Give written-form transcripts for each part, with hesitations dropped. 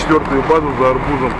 4-ю базу за арбузом.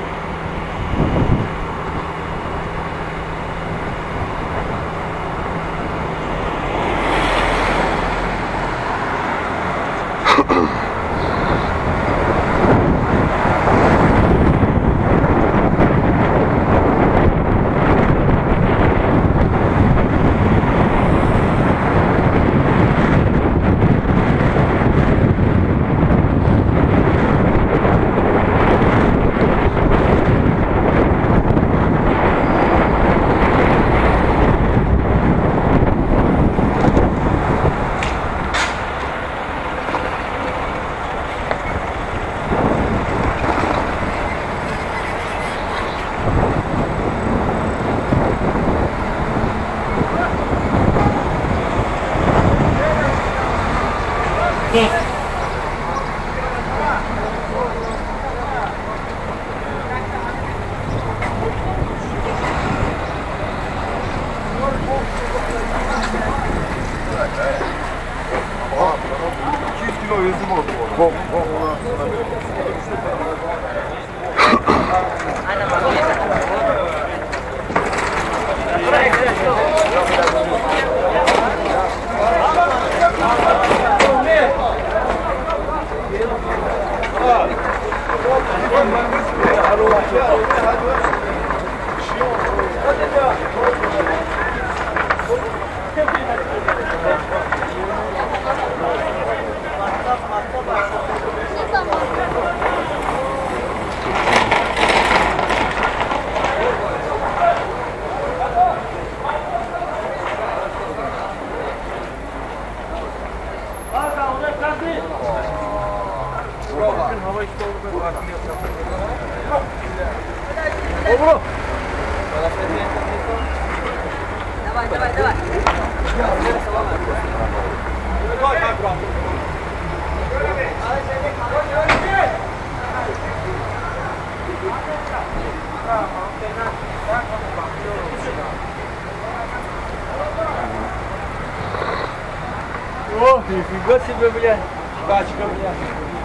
О, нифига себе, блядь, качка, блядь.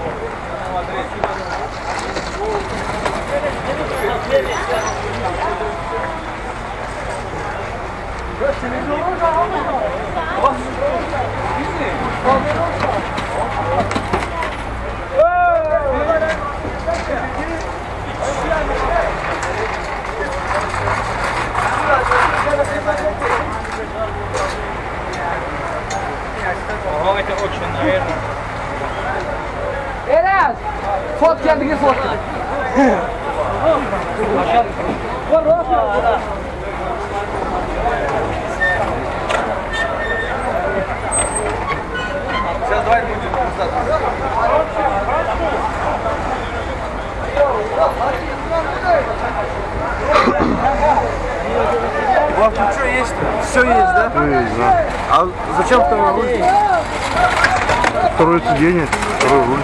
Ого, это очень, наверное. Эраз! Фотки, где фотки? Сейчас давай будем у вас тут что есть? Все есть, да? Все есть, да. А зачем второй руль? Второе сиденье, второй руль.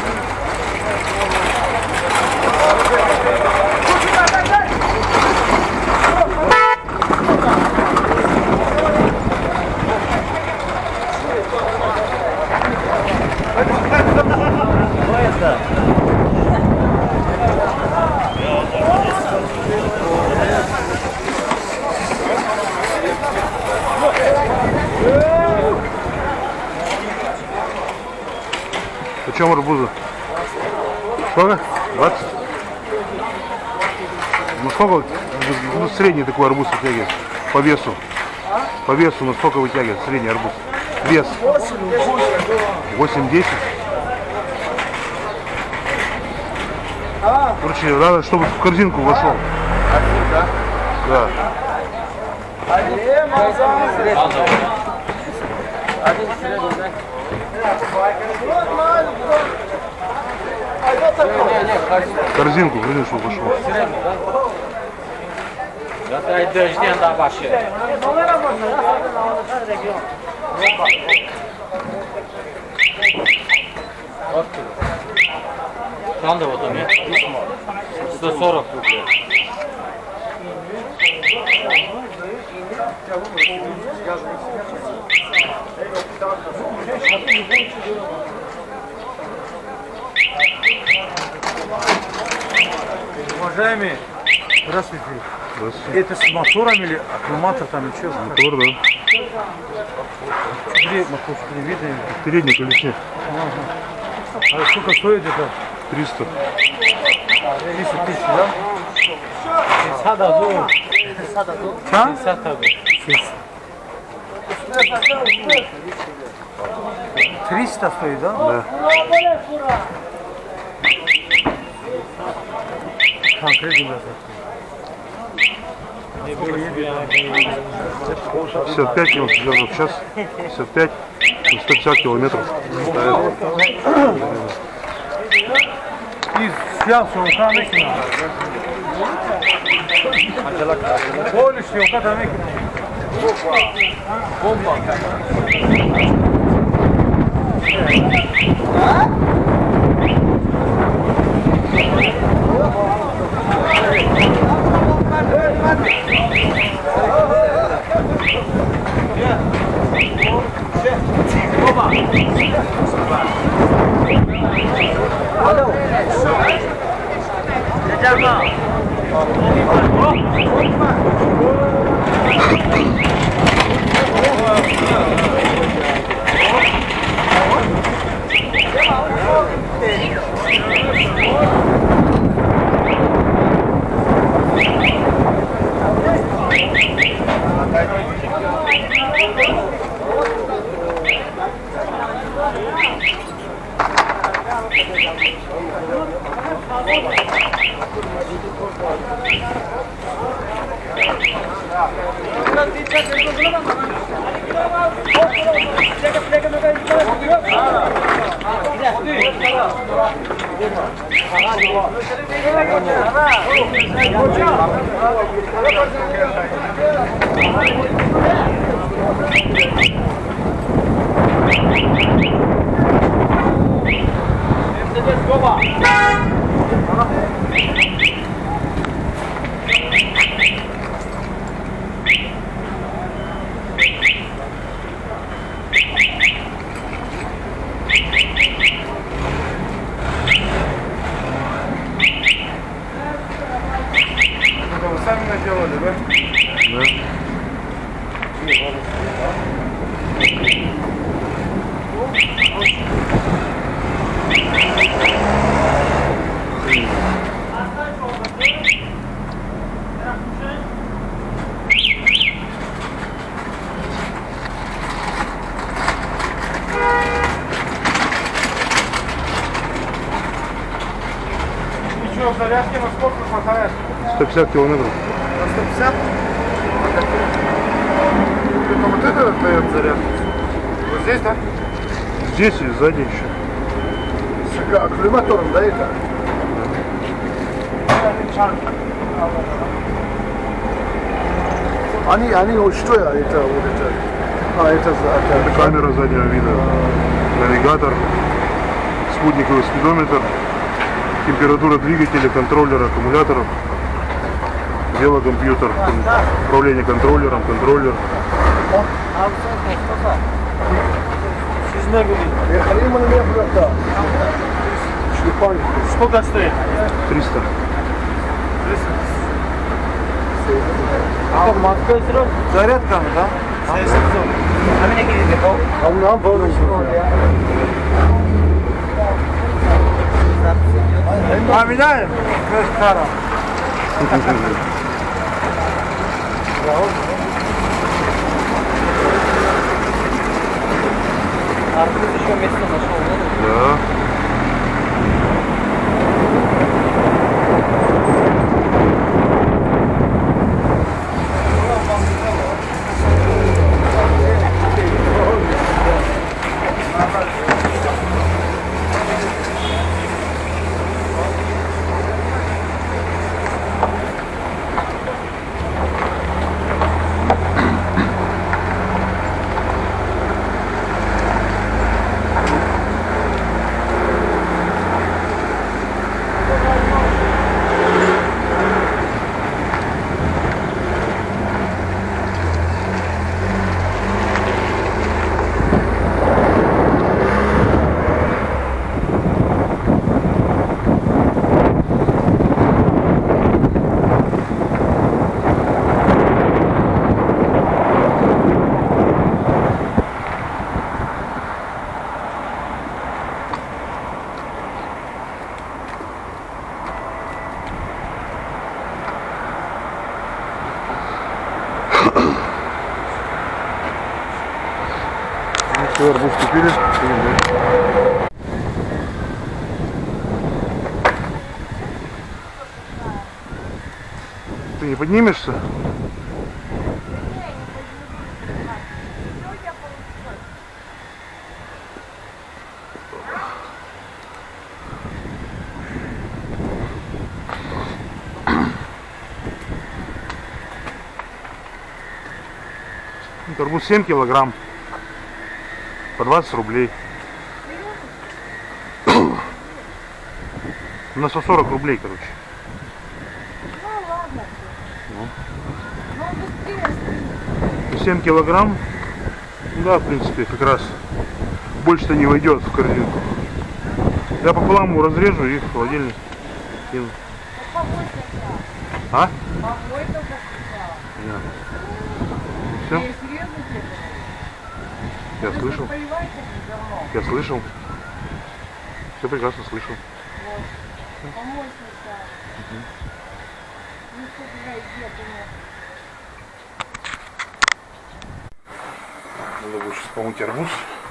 Почем арбузы? Сколько? 20? Ну сколько? Ну, средний такой арбуз вытягивает по весу. По весу, ну сколько вытягивает средний арбуз? Вес. 8-10. Короче, надо, чтобы в корзинку вошел. Да. Корзинку, чтобы вошел. Это дождем да вообще. Там да вот у меня 140 рублей. Уважаемые, здравствуйте. Здравствуйте. Это с мотором или аккумулятор там или что? Мотор, да. Мотор видно. В передней колесе. А сколько стоит это? 300. 10 тысяч, да? 300 стоит, да? Да. Конкретно. 55 километров в час. 55. 150 километров. Biz siyasi olsa ne ki? Polis yok kadar ne ki? Bomba. Зарядки на сколько хватает? 150 километров. На 150? Это вот это дает зарядку? Вот здесь, да? Здесь и сзади еще. С аккумулятором, да, это? Они вот что это вот это? А, это Камера заднего вида. Навигатор. Спутниковый спидометр. Температура двигателя, контроллера, аккумуляторов, велокомпьютер, управление контроллером, контроллер. Сколько стоит? 300. Это Москва срок? Зарядка, да? А меняем? Кара. Артур еще место нашел, да? Да. Все, арбуз купили. Идем дальше. Ты не поднимешься? Арбуз 7 килограмм. По 20 рублей. На 140 рублей, короче. Ну ладно. Ну быстрее. 7 килограмм. Да, в принципе, как раз больше-то не войдет в корзинку. Я пополам его разрежу и в холодильник кину. Помой сначала. А? Помой только сначала. Понятно. Ты Все? серьезно тебе? Я слышал. Поливайся говном. Я слышал. Все прекрасно слышал. Вот. Помой сначала. Ну что ты зайдет у меня? Надо будет сейчас помыть арбуз.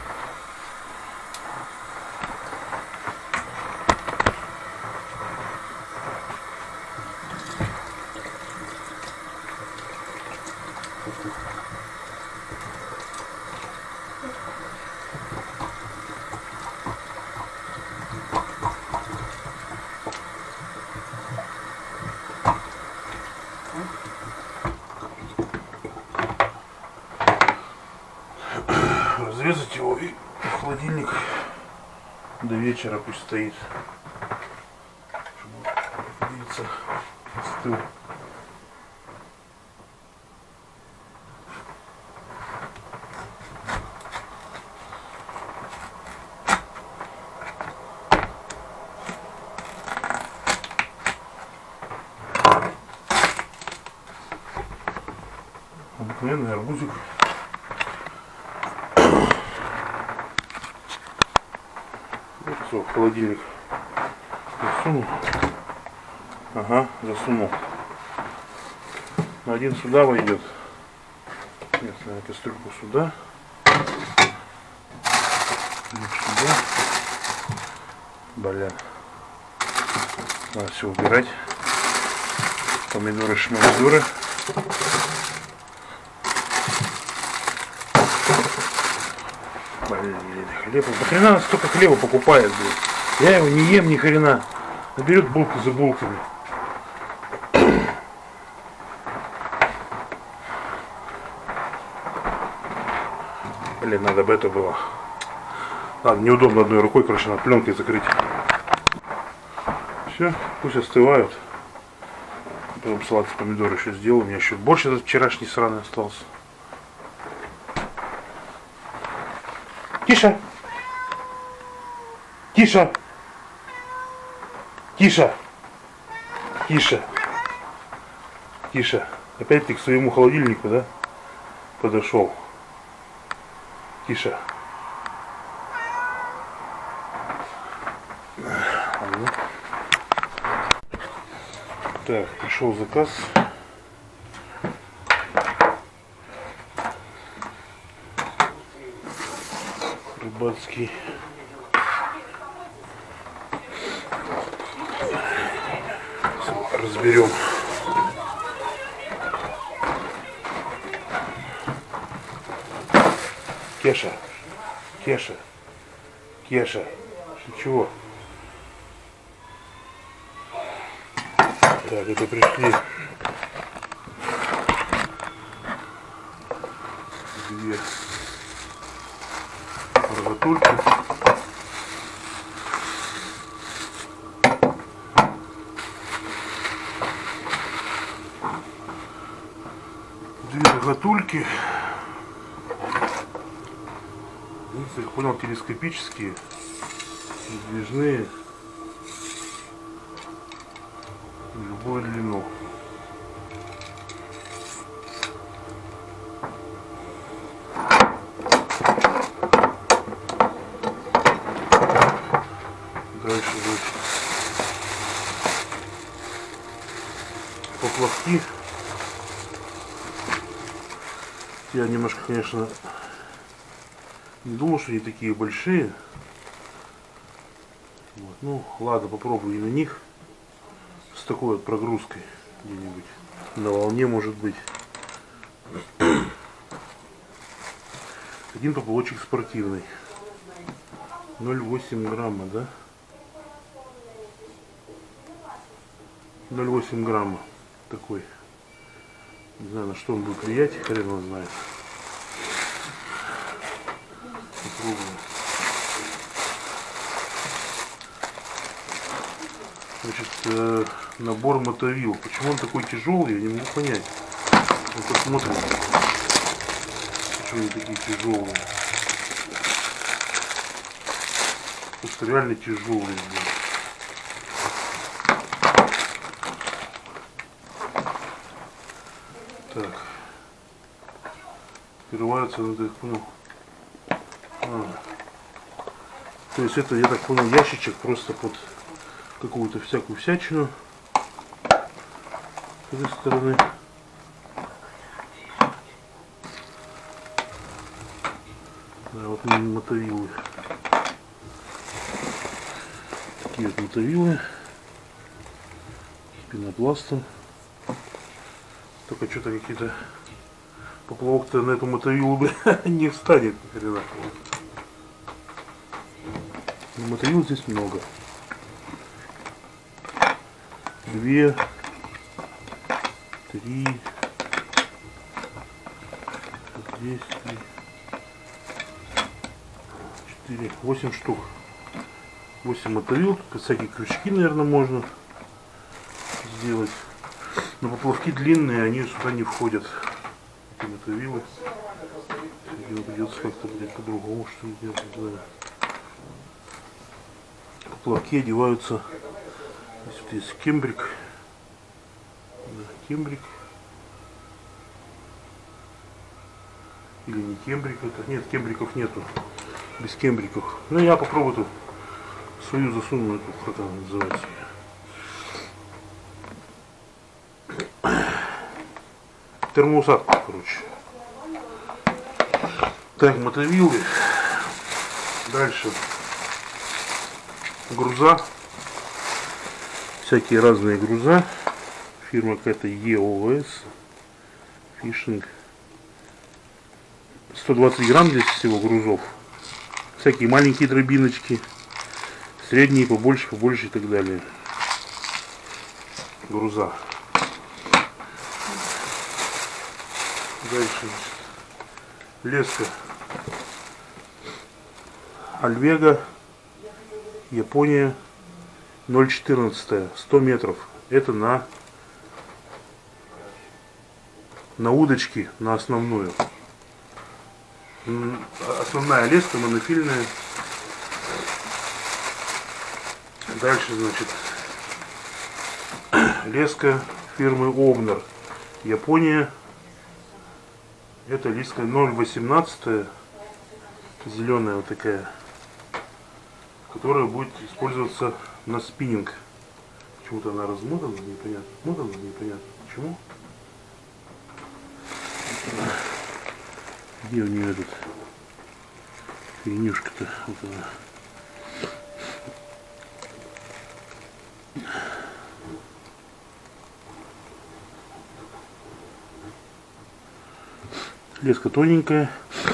Разрезать его и в холодильник до вечера пусть стоит, чтобы, как говорится, остыл. Обыкновенный арбузик. Все, в холодильник засунул. Ага, засунул. Один сюда войдет. Нет, на кастрюльку сюда. Сюда. Бля. Надо все убирать. Помидоры, шмалидоры. Блин, хлеб. Нахрена столько хлеба покупает, блин? Я его не ем ни хрена. Берет булку за булками. Блин, надо бы это было. Ладно, неудобно одной рукой, короче, надо пленкой закрыть. Все, пусть остывают. Потом салат с помидор еще сделаю. У меня еще борщ этот вчерашний сраный остался. Тише! Тише! Тише! Тише! Тише! Опять ты к своему холодильнику, да? Подошел. Тише! Ладно. Так, пришел заказ. Рыбацкий. Разберем. Кеша, Кеша, Кеша, ты чего? Так, это пришли две рогатульки. Две рогатульки. Я их понял, телескопические, выдвижные, в любую длину. Дальше вот поплавки. Я немножко, конечно, Не думал, что они такие большие. Вот. Ну, ладно, попробую и на них. С такой вот прогрузкой где-нибудь. На волне, может быть. Один поплавочек спортивный. 0,8 грамма, да? 0,8 грамма. Такой. Не знаю, на что он будет влиять, хрен его знает. Попробуем. Значит, набор мотовил. Почему он такой тяжелый, я не могу понять. Вот посмотрим. Почему они такие тяжелые. Просто реально тяжелые. Блин. Так. Открываются, ну, так понял. То есть это, я так понял, ящичек просто под какую-то всякую всячину. С этой стороны. Да, вот мотовилы. Такие вот мотовилы. С пенопластом. Только что-то какие-то поплавок-то на эту мотовилу бы не встанет. Но мотовил здесь много. 2, 3, 10, 4, 8 штук. 8 мотовил. Тут всякие крючки, наверное, можно сделать. Но поплавки длинные, они сюда не входят. Эти мотовилы. Придется как-то по-другому что ли делать. Да. Поплавки одеваются. Здесь вот есть кембрик. Да, кембрик. Или не кембрик это? Нет, кембриков нету. Без кембриков. Ну я попробую тут свою засуну, эту, как она называется. Термоусадку, короче. Так, мотовилы. Дальше. Груза. Всякие разные груза. Фирма какая-то EOS. Fishing. 120 грамм здесь всего грузов. Всякие маленькие дробиночки. Средние, побольше и так далее. Груза. Дальше леска Альвега, Япония, 0,14, 100 метров. Это на удочке, на основную. Основная леска монофильная. Дальше, значит, леска фирмы Обнер, Япония. Это леска 0,18, зеленая вот такая, которая будет использоваться на спиннинг. Почему-то она размотана, непонятно. Смотана, непонятно. Почему? Где у нее этот фигнюшка-то? Вот она. Леска тоненькая.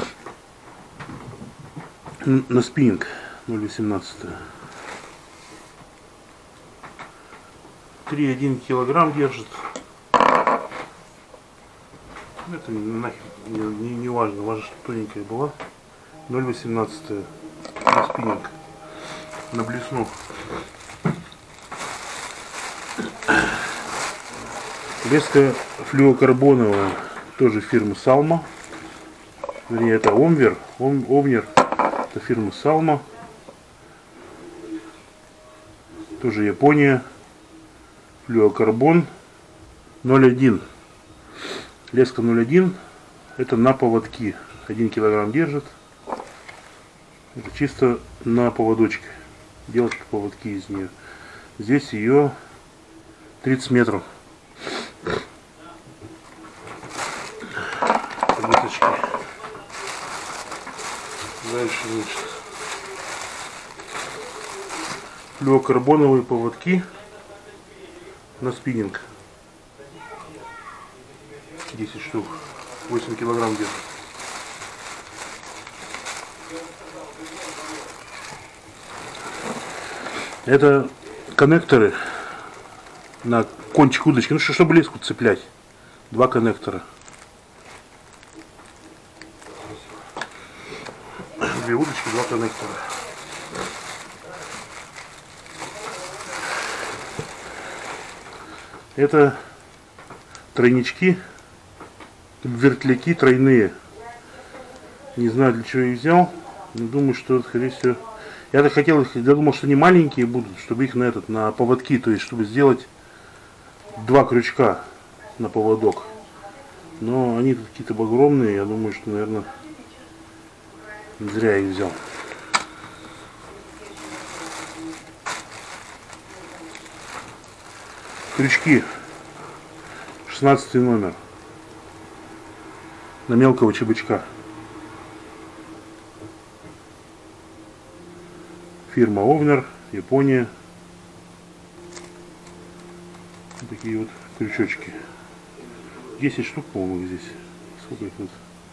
На спиннинг 0,18. 3,1 килограмм держит. Это нахер не важно. Важно, что тоненькая была. 0,18 на спиннинг. На блесну. Леска флюокарбоновая. Тоже фирмы Салма. Вернее, это Омвер. Овнер. Это фирма Салма. Тоже Япония. Флюокарбон 0,1. Леска 0,1. Это на поводки. 1 килограмм держит. Это чисто на поводочке. Делать поводки из нее. Здесь ее 30 метров. Ниточки. Дальше, значит, флюорокарбоновые поводки на спиннинг. 10 штук. 8 килограмм где-то. Это коннекторы на кончик удочки, ну чтобы леску цеплять. 2 коннектора. 2 удочки, 2 коннектора. Это тройнички, вертляки тройные. Не знаю, для чего я их взял, но думаю, что, скорее всего, я хотел их, я думал, что они маленькие будут, чтобы их на поводки, то есть чтобы сделать 2 крючка на поводок. Но они тут какие-то огромные, я думаю, что, наверное, зря я их взял. Крючки 16 номер на мелкого чебычка. Фирма Овнер, Япония. Вот такие вот крючочки. 10 штук, по-моему, здесь. Сколько их тут?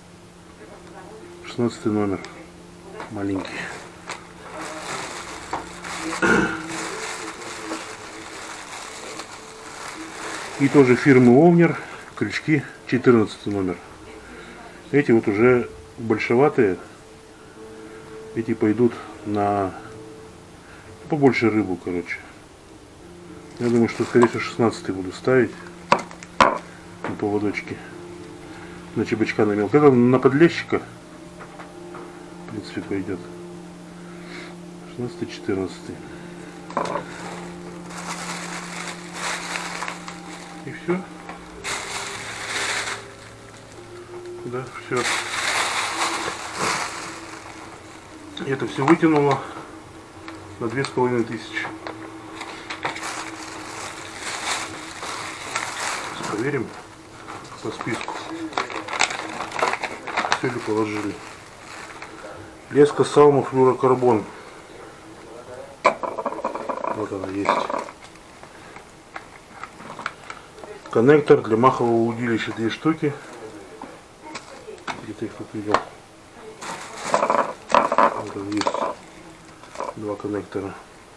16 номер. Маленький. И тоже фирмы Овнер. Крючки 14 номер. Эти вот уже большеватые. Эти пойдут на побольше рыбу, короче. Я думаю, что, скорее всего, 16 буду ставить на поводочки. На чебачка, на мелко. Это на подлещика, в принципе, пойдет. 16-14. И все. Да, все. Это все вытянуло на 2500. Проверим по списку, все ли положили. Леска Салма флюорокарбон. Вот она есть. Коннектор для махового удилища 2 штуки. Где-то их тут видел. Вот он есть. 2 коннектора.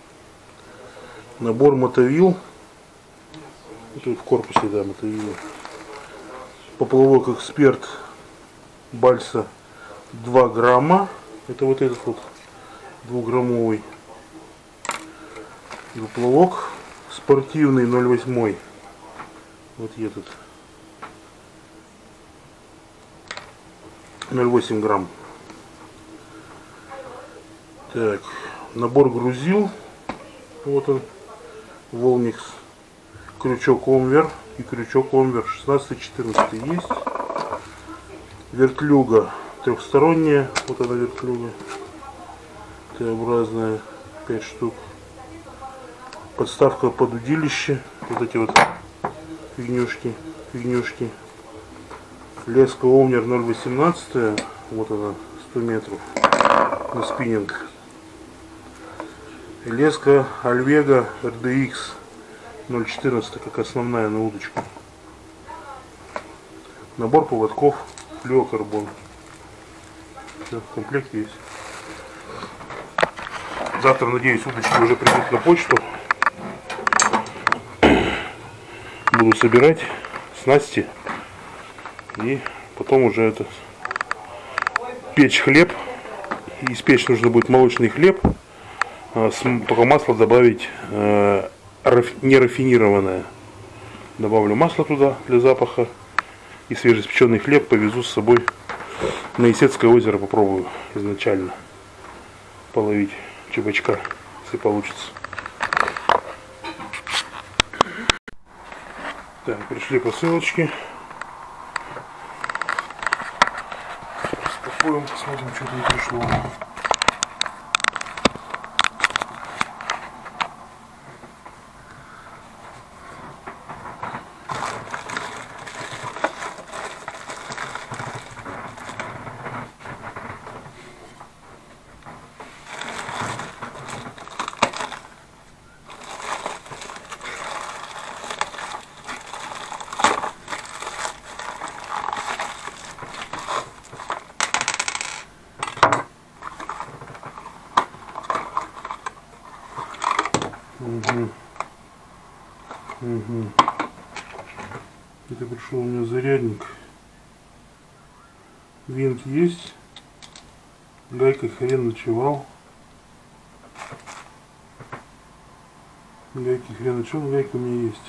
Набор мотовил. Тут в корпусе, да, мотовилы. Поплавок Эксперт Бальса 2 грамма. Это вот этот вот 2-граммовый. И поплавок спортивный 0,8. Вот этот. 0,8 грамм. Так, набор грузил. Вот он. Волникс. Крючок Омвер и крючок Омвер 16-14 есть. Вертлюга трехсторонняя. Вот она вертлюга. Т-образная. 5 штук. Подставка под удилище. Вот эти вот фигнюшки. Леска Омвер 0,18. Вот она, 100 метров на спиннинг. Леска Альвега RDX 0,14 как основная на удочку. Набор поводков флюорокарбон. Все, в комплекте есть. Завтра, надеюсь, удочки уже придут на почту. Буду собирать снасти. И потом уже это печь хлеб. Испечь нужно будет молочный хлеб. Только масло добавить нерафинированное. Добавлю масло туда для запаха. И свежеиспеченный хлеб повезу с собой на Исетское озеро. Попробую изначально половить чебачка, если получится. Так, пришли посылочки. Распакуем, посмотрим, что там пришло. Угу. Угу. Это пришел у меня зарядник. Винт есть. Гайка хрен ночевал. Гайки хрен ночевал, гайка у меня есть.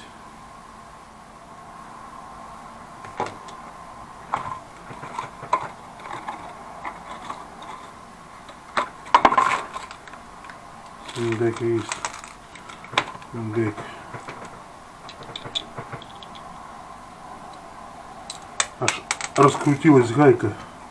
Гайка есть. Гайка. Аж раскрутилась гайка.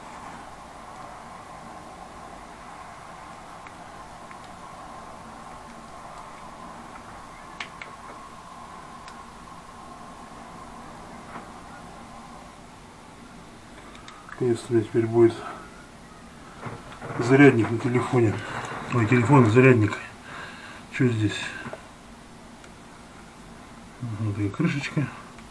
Наконец-то у меня теперь будет зарядник на телефоне. Ой, телефон, зарядник. Что здесь? Вот такая крышечка,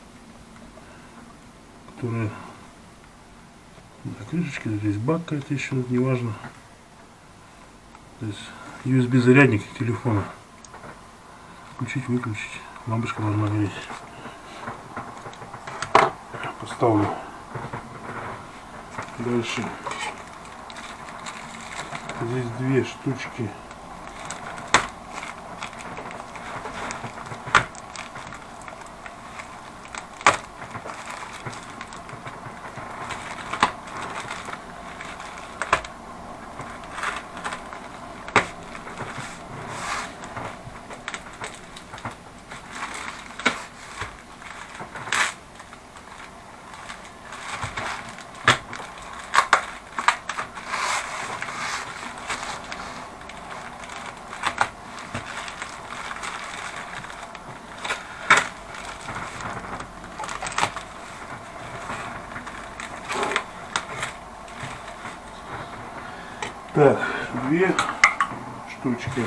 которая... Да, крышечка, здесь бак какая-то еще, не важно. То есть USB зарядник телефона. Включить, выключить. Лампочка должна гореть. Поставлю. Дальше. Здесь две штучки. Так, две штучки.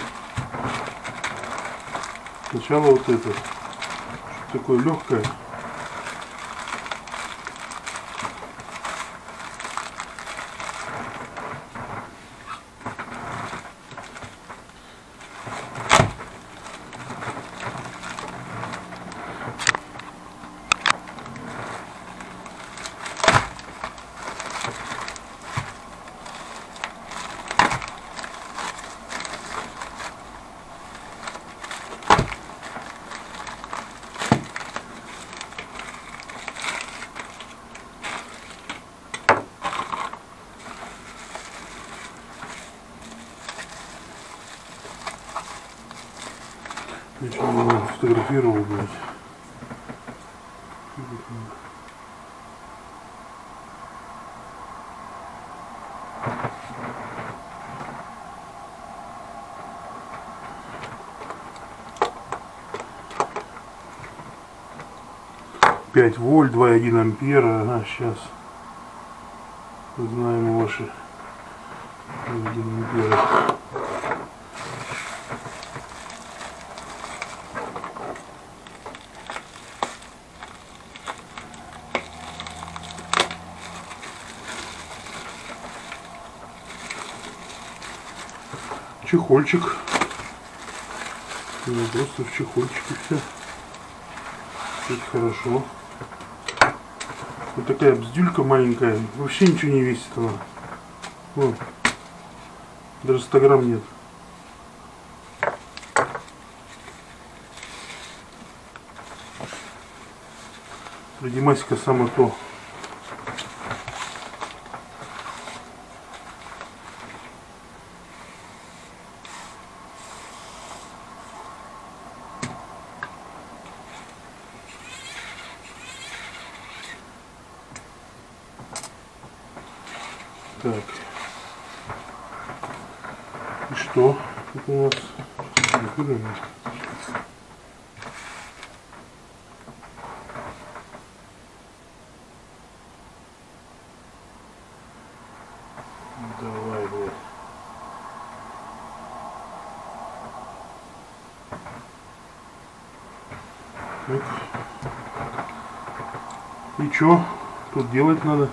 Сначала вот это. Что такое легкое. Я его фотографировал, блядь. Пять вольт, 2,1 ампера. Ага, сейчас узнаем ваши 2,1 ампера. Чехольчик. Ну, просто в чехольчике все. Это хорошо. Вот такая бздюлька маленькая. Вообще ничего не весит она. Вот. Даже 100 грамм нет. Димасика самое то. Так. И что? Это у нас... Давай, блядь. Так. И что? Тут делать надо?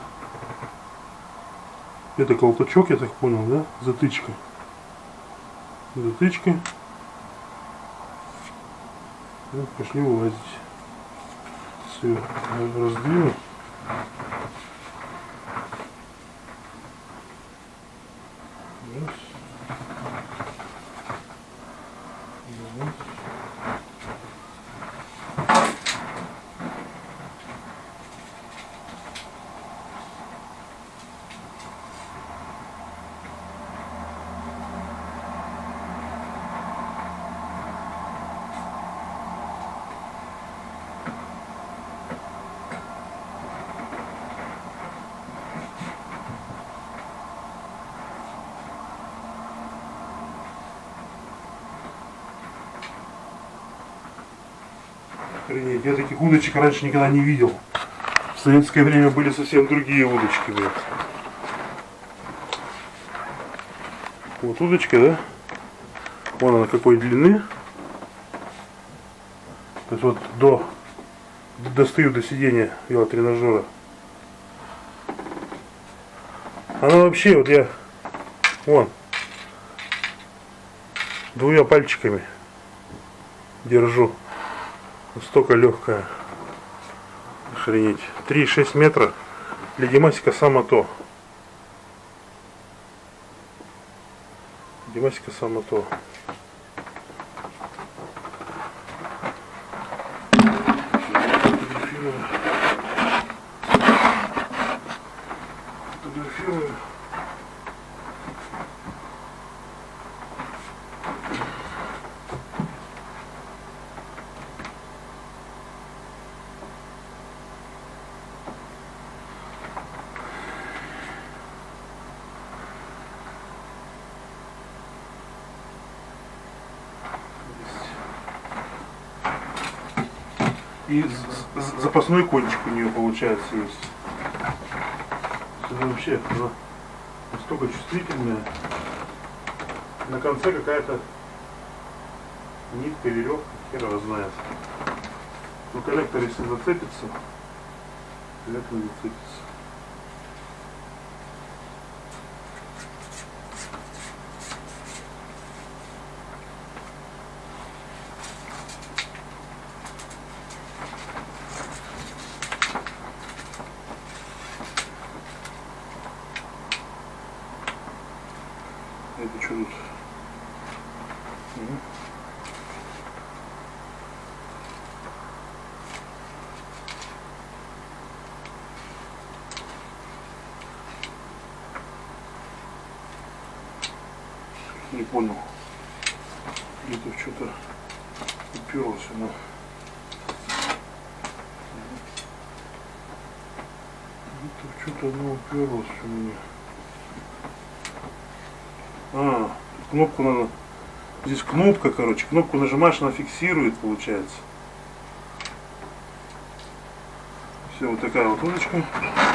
Это колпачок, я так понял, да? Затычка. Затычка. Ну, пошли вылазить. Все, раздвину. Раз. Раз. Охренеть, я таких удочек раньше никогда не видел. В советское время были совсем другие удочки, блядь. Вот удочка, да? Вон она какой длины. То есть вот достаю до сидения велотренажера. Она вообще, вот я вон двумя пальчиками держу. Настолько легкая. Охренеть. 3,6 метра. Для Димасика само то. Димасика само то. Фотографирую. И запасной кончик у нее получается есть. Это вообще она настолько чувствительная. На конце какая-то нитка, веревка, хер его знает. Но коллектор, если зацепится, коллектор зацепится. Это что тут? Не понял. Где-то что-то уперлось она. Где-то что-то она уперлась у меня. Кнопку надо. Здесь кнопка, короче. Кнопку нажимаешь, она фиксирует, получается. Все, вот такая вот удочка.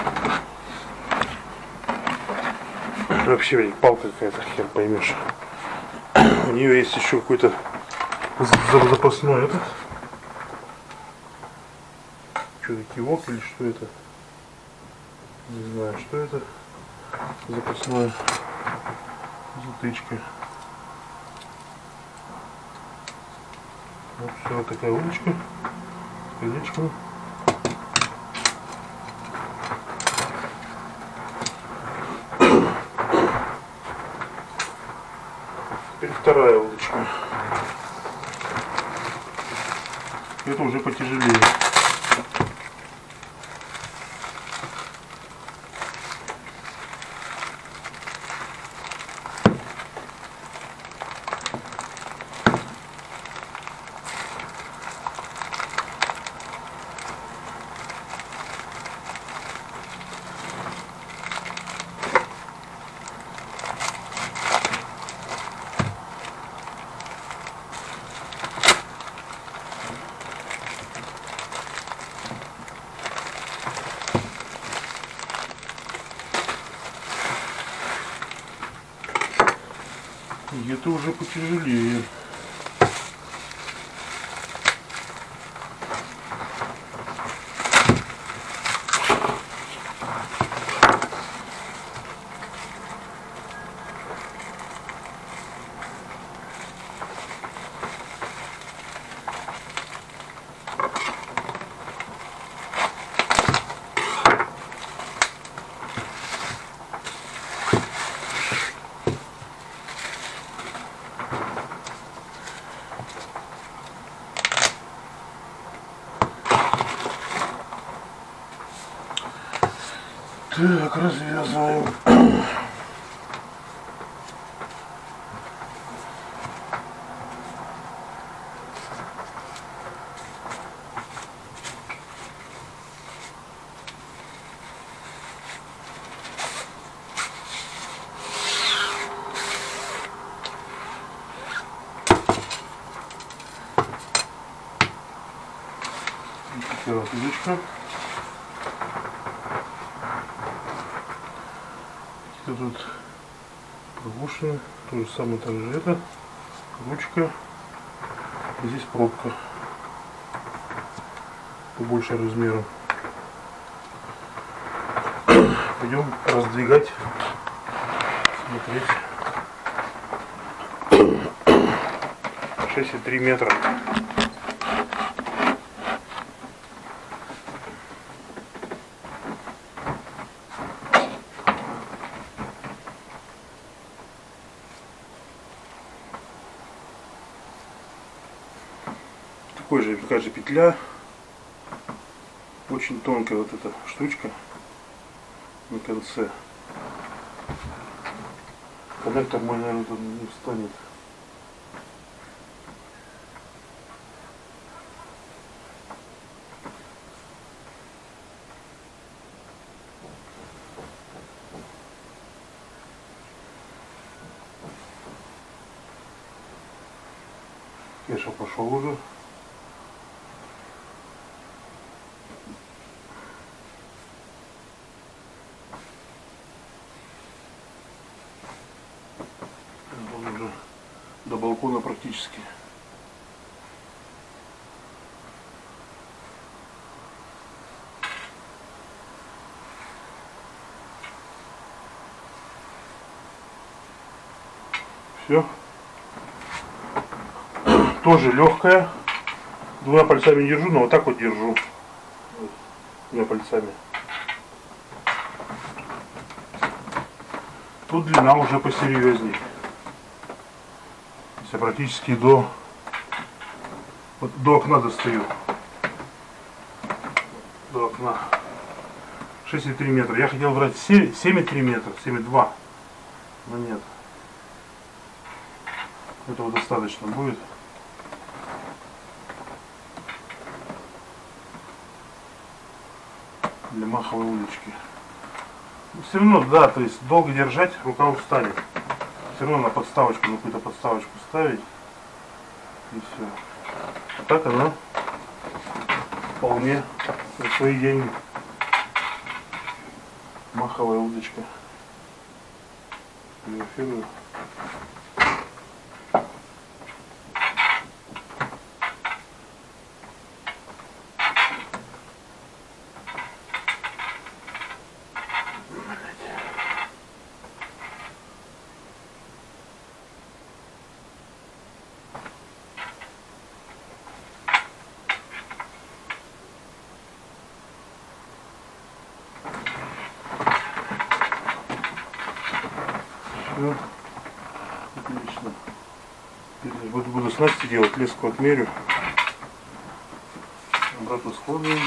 Вообще, блин, палка какая-то, хер поймешь. У нее есть еще какой-то запасной этот. Что-то кивок или что это? Не знаю, что это. Запасное. Затычка. Вот все, вот такая удочка с колечком. Теперь вторая удочка. Это уже потяжелее. И это уже потяжелее. Так, развязываем. Первая удочка. Тут пробушено, то же самое также это, ручка, здесь пробка побольше размером. Пойдем раздвигать, смотреть. 6,3 метра. Такая же петля, очень тонкая вот эта штучка на конце. Коннектор мой, наверное, тут не встанет. Кеша пошел уже. Он уже до балкона практически. Все. Тоже легкая. Двумя пальцами не держу, но вот так вот держу. Двумя пальцами. Тут длина уже посерьезней. Я практически до окна достаю. До окна. 6,3 метра. Я хотел брать 7,3 метра, 7,2. Но нет. Этого достаточно будет. Для маховой удочки. Все равно, да, то есть долго держать, рука устанет. Все равно на подставочку, на какую-то подставочку ставить. И все. А так она вполне за свои деньги. Маховая удочка. Фотографирую. Все. Отлично. Теперь буду снасти делать, леску отмерю. Обратно складываем.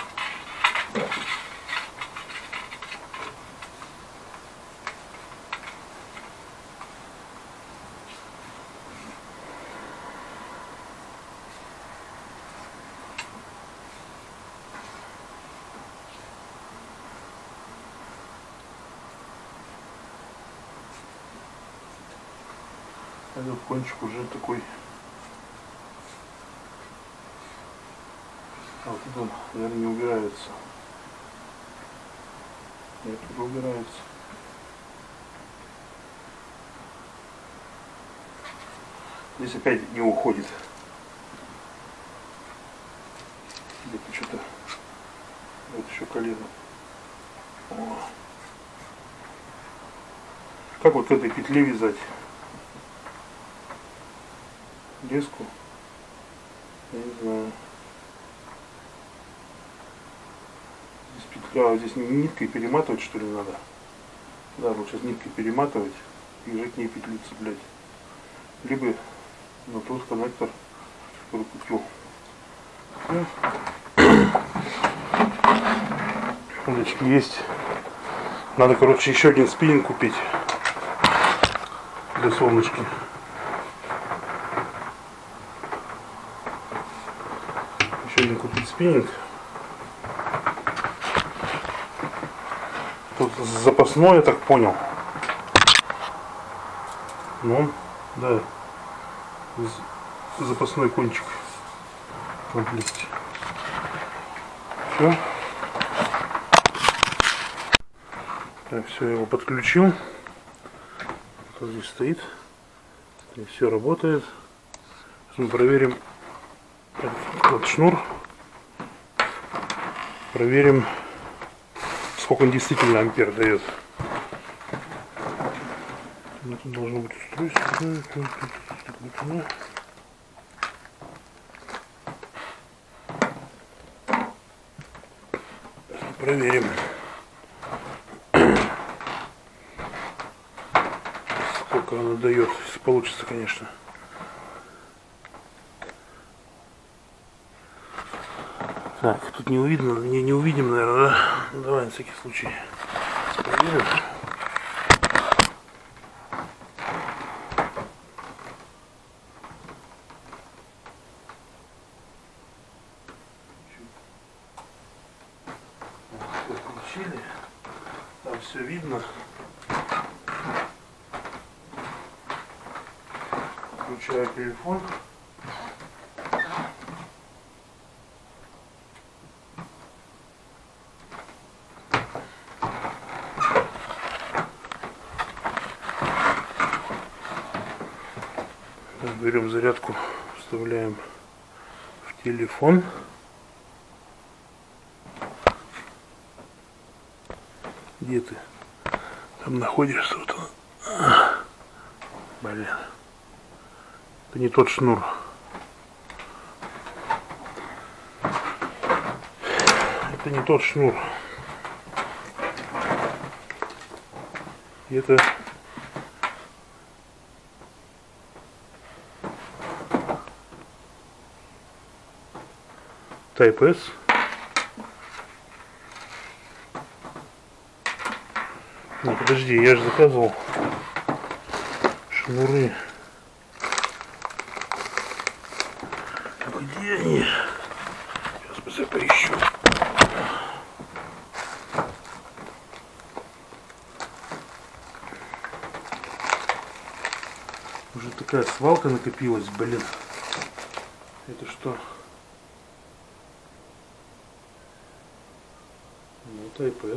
Этот кончик уже такой. А вот тут он, наверное, не убирается. Нет, тут убирается. Здесь опять не уходит. Где-то что-то. Вот еще колено. О. Как вот к этой петле вязать? Леску? Я не знаю. Здесь петля, а здесь ниткой перематывать, что ли, надо? Да, вот сейчас ниткой перематывать и уже к ней петлю цеплять. Либо на тот коннектор, который купил. Удочки есть. Надо, короче, еще один спиннинг купить для солнышки. Еще один купить спиннинг. Тут запасной, я так понял. Ну, да. Запасной кончик в комплекте. Все. Так, все, я его подключил. Вот здесь стоит. И все работает. Сейчас мы проверим этот шнур. Проверим, сколько он действительно ампер дает. Это должно быть устройство. Проверим. Сколько она дает, если получится, конечно. Так, тут не увидно, не увидим, наверное, да? Ну, давай на всякий случай проверим. Включили. Там все видно. Включаю телефон. Берем зарядку, вставляем в телефон. Где ты? Там находишься, вот он. Блин. Это не тот шнур. Это не тот шнур. Это Type S. Не, подожди, я же заказывал шнуры. Где они? Сейчас я поищу. Уже такая свалка накопилась, блин. Это что? Ну, Type S.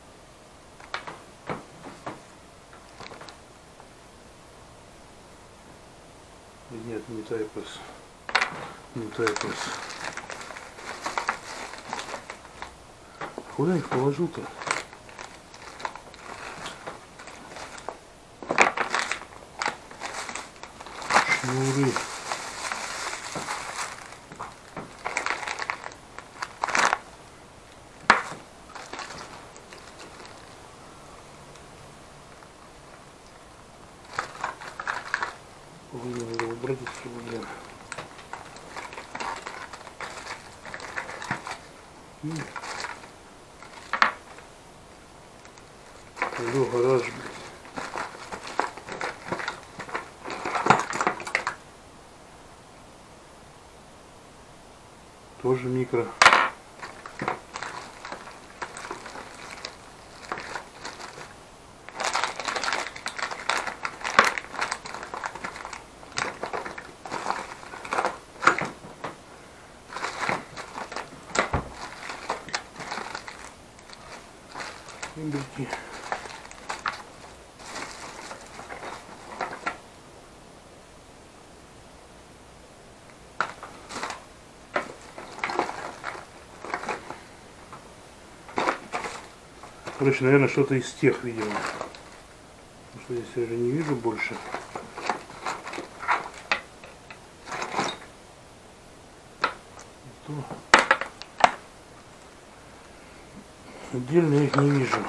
Нет, не Type S. Не Type S. Куда их положил-то? Шнуры. Надо убрать все, блин. Алло, гараж, блин. Тоже микро. Имбирки. Короче, наверное, что-то из тех, видимо. Потому что здесь я уже не вижу больше. Отдельно я их не вижу.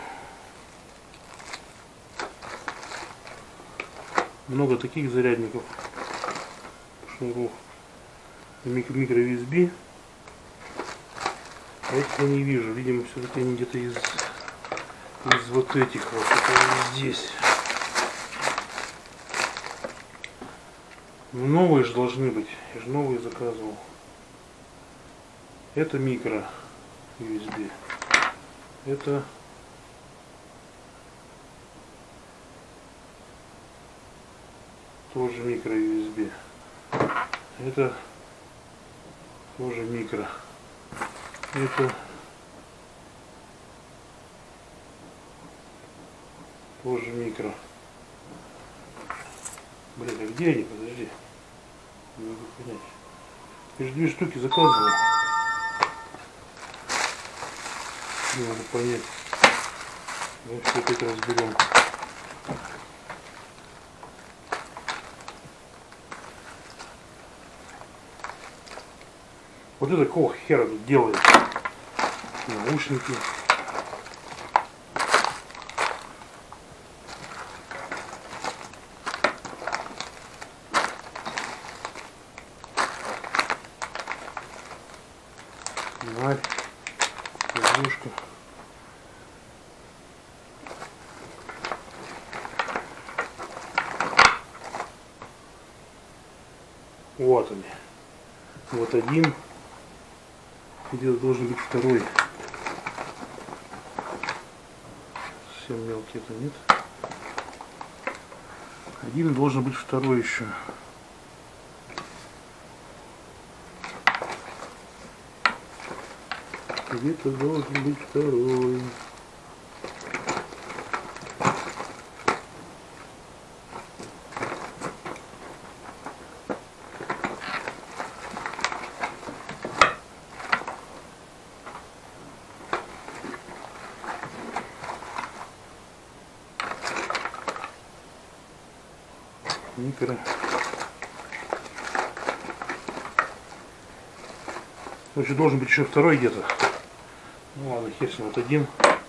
Много таких зарядников, шнуров, микро USB. А этих я не вижу. Видимо, все-таки они где-то из из вот этих вот, которые здесь. Новые же должны быть. Я же новые заказывал. Это микро USB. Это тоже микро USB. Это тоже микро. Это тоже микро. Блин, а где они? Подожди. Не могу понять. Я же 2 штуки заказывал. Не могу понять. Давай все опять разберем. Вот это какого хера тут делает? Наушники. Фонарь. Подушка. Вот они. Вот один. Где-то должен быть второй. Совсем мелкий это нет. Один должен быть второй еще. Где-то должен быть второй. Микро. Короче, должен быть еще второй где-то. Ну ладно, хер с ним. Вот один.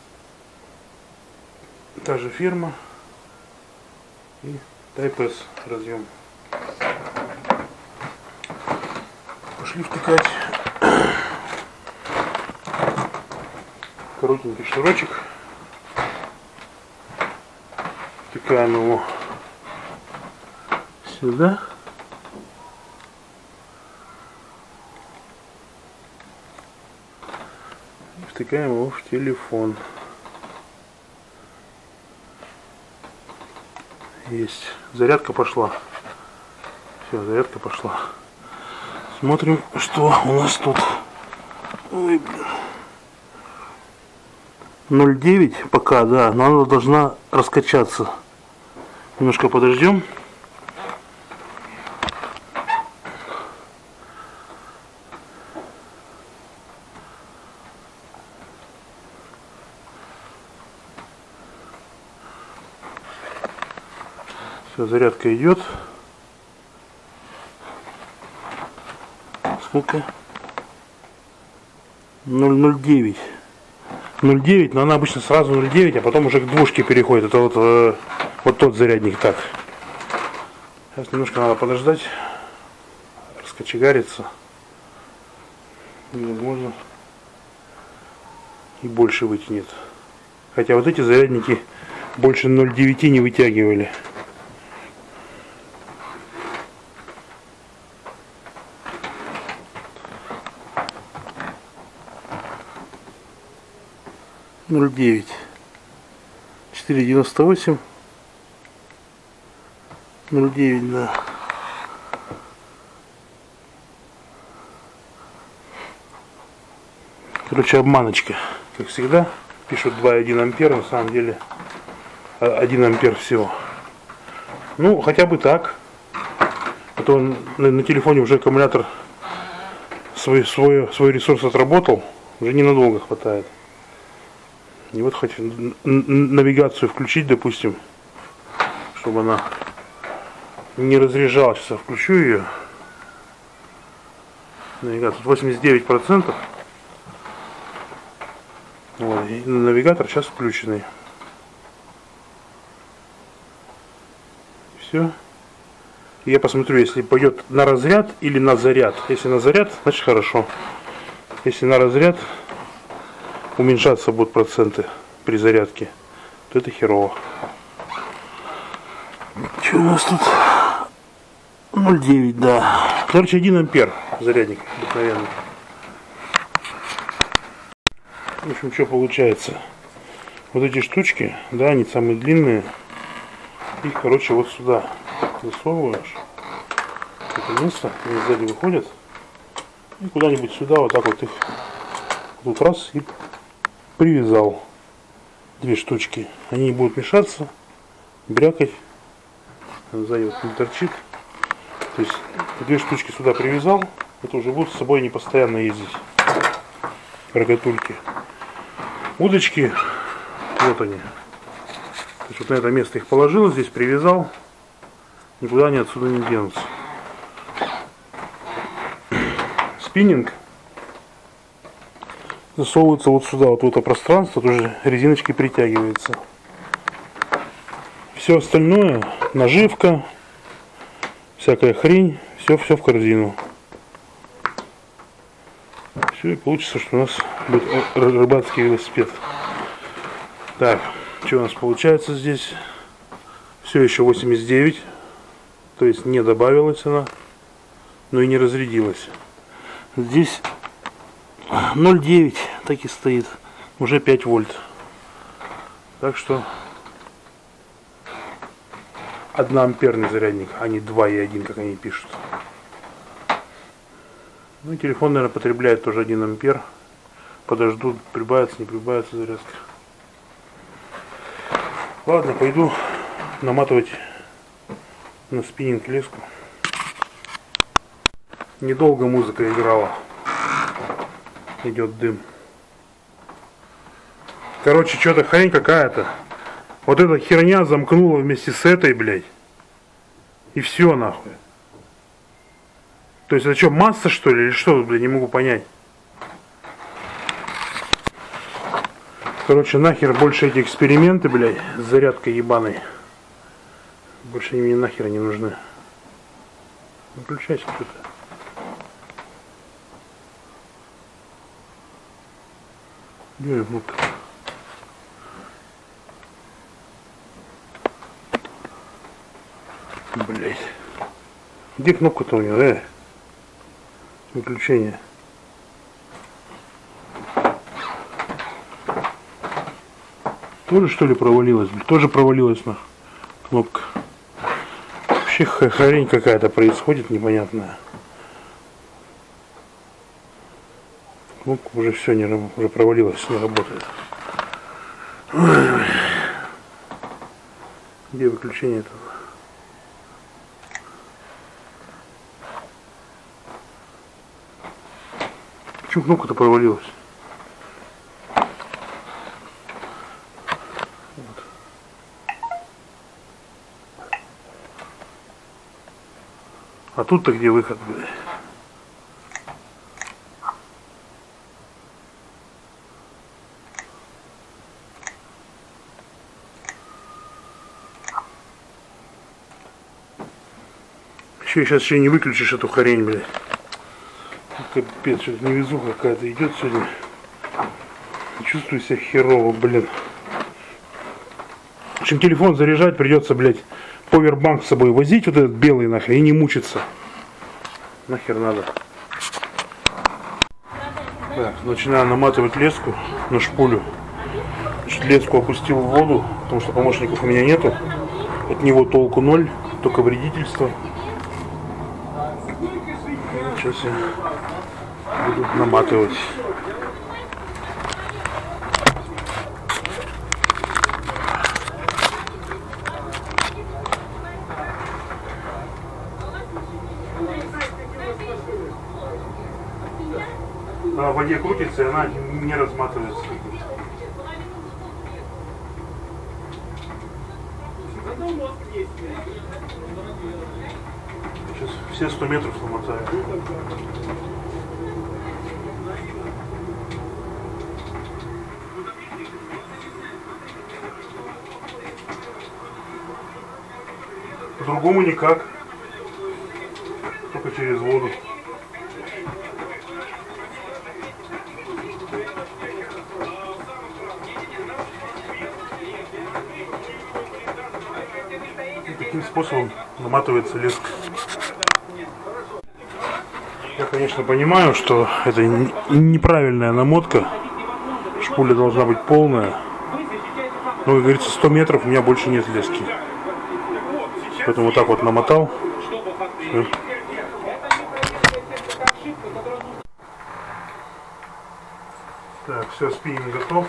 Та же фирма. И Type-S разъем. Пошли втыкать. Коротенький шнурочек. Втыкаем его сюда. И втыкаем его в телефон. Есть. Зарядка пошла. Все, зарядка пошла. Смотрим, что у нас тут. Ой, блин. 0,9 пока, да, но она должна раскачаться. Немножко подождем. Все, зарядка идет. Сколько? 0,09. 0,9, но она обычно сразу 0,9, а потом уже к двушке переходит. Это вот тот зарядник так. Сейчас немножко надо подождать. Раскочегарится. И, возможно, и больше вытянет. Хотя вот эти зарядники больше 0,9 не вытягивали. — 0,9, 4,98, 0,9, да. Короче, обманочка, как всегда. Пишут 2,1 ампер, на самом деле 1 ампер всего. Ну, хотя бы так. А то на телефоне уже аккумулятор свой ресурс отработал, уже ненадолго хватает. И вот хоть навигацию включить, допустим, чтобы она не разряжалась. Сейчас я включу ее. Навигация 89%. Вот, и навигатор сейчас включенный. Все. И я посмотрю, если пойдет на разряд или на заряд. Если на заряд, значит хорошо. Если на разряд, уменьшаться будут проценты при зарядке. то это херово. Что у нас тут? 0,9, да. Короче, 1 ампер зарядник обыкновенный. В общем, что получается? Вот эти штучки, да, они самые длинные. Их, короче, вот сюда засовываешь. Это место, они сзади выходят. И куда-нибудь сюда вот так вот их тут раз и привязал. 2 штучки. Они не будут мешаться, брякать. Сзади вот не торчит. То есть 2 штучки сюда привязал. Это уже будут с собой не постоянно ездить. Рогатульки. Удочки. Вот они. То есть вот на это место их положил, здесь привязал. Никуда они отсюда не денутся. Спиннинг засовывается вот сюда, вот в это пространство, тоже резиночкой притягивается. Все остальное, наживка, всякая хрень, все в корзину. Все, и получится, что у нас будет рыбацкий велосипед. Так, что у нас получается здесь? Все еще 89, то есть не добавилась она, но и не разрядилась. Здесь 0,9 так и стоит, уже 5 вольт. Так что 1 амперный зарядник, а не 2,1, как они пишут. Ну и телефон, наверное, потребляет тоже 1 ампер. Подожду, прибавится, не прибавится зарядка. Ладно, пойду наматывать на спиннинг леску. Недолго музыка играла. Идет дым. Короче, что-то хрень какая-то. Вот эта херня замкнула вместе с этой, блядь. И все нахуй. То есть это что, масса что ли? Или что, блядь, не могу понять. Короче, нахер больше эти эксперименты, блядь, с зарядкой ебаной. Больше они мне нахер не нужны. Выключайся кто-то. Где кнопка? Блять. Где кнопка-то у него, Выключение. Тоже что ли провалилась? Тоже провалилась на кнопка. Вообще хрень какая-то происходит непонятная. Кнопка уже все уже провалилась, не работает. Ой. Где выключение этого? Почему кнопка-то провалилась? Вот. А тут-то где выход, блядь? Сейчас еще не выключишь эту хрень, блядь. Капец, что-то невезуха какая-то идет сегодня. Чувствую себя херово, блин. В общем, телефон заряжать придется, блядь, повербанк с собой возить, вот этот белый нахер, и не мучиться. Нахер надо. Так, начинаю наматывать леску на шпулю. Значит, леску опустил в воду, потому что помощников у меня нету. От него толку 0, только вредительство. Сейчас я буду наматывать. Она в воде крутится, и она не разматывается. Сейчас все 100 метров намотаю. По-другому никак. Только через воду. способом наматывается леска. Я, конечно, понимаю, что это неправильная намотка. Шпуля должна быть полная. Но, как говорится, 100 метров у меня больше нет лески. Поэтому вот так вот намотал. Все. Так, все, спиннинг готов.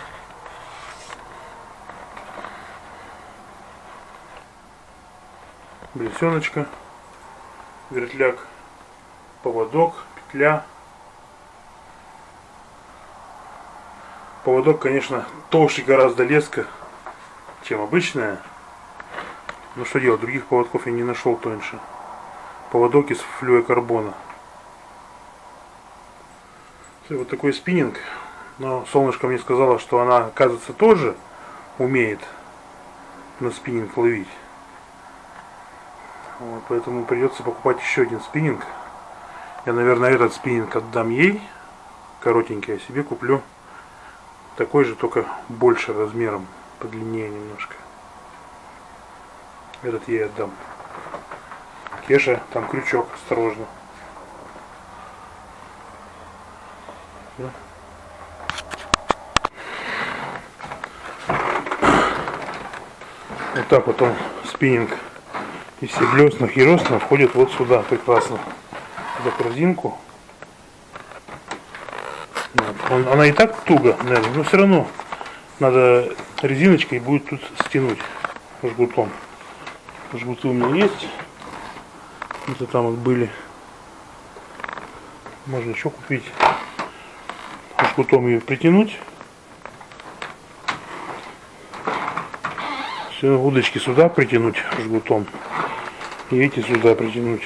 Блесеночка, вертляк, поводок, петля. Поводок, конечно, толще гораздо леска, чем обычная. Но что делать, других поводков я не нашел тоньше. Поводок из флюорокарбона. Вот такой спиннинг. Но солнышко мне сказала, что она, оказывается, тоже умеет на спиннинг ловить. Вот, поэтому придется покупать еще один спиннинг. Я, наверное, этот спиннинг отдам ей, коротенький, а себе куплю такой же, только больше размером, подлиннее немножко. Этот ей отдам. Кеша, там крючок, осторожно. Да. Вот так вот он, спиннинг, и все блеснах и росна входят вот сюда прекрасно, за корзинку. Вот. Она и так туго, наверное, но все равно надо резиночкой будет тут стянуть жгутом. Жгуты у меня есть, это там вот были, можно еще купить. Жгутом ее притянуть. Все, удочки сюда притянуть жгутом. И эти сюда притянуть.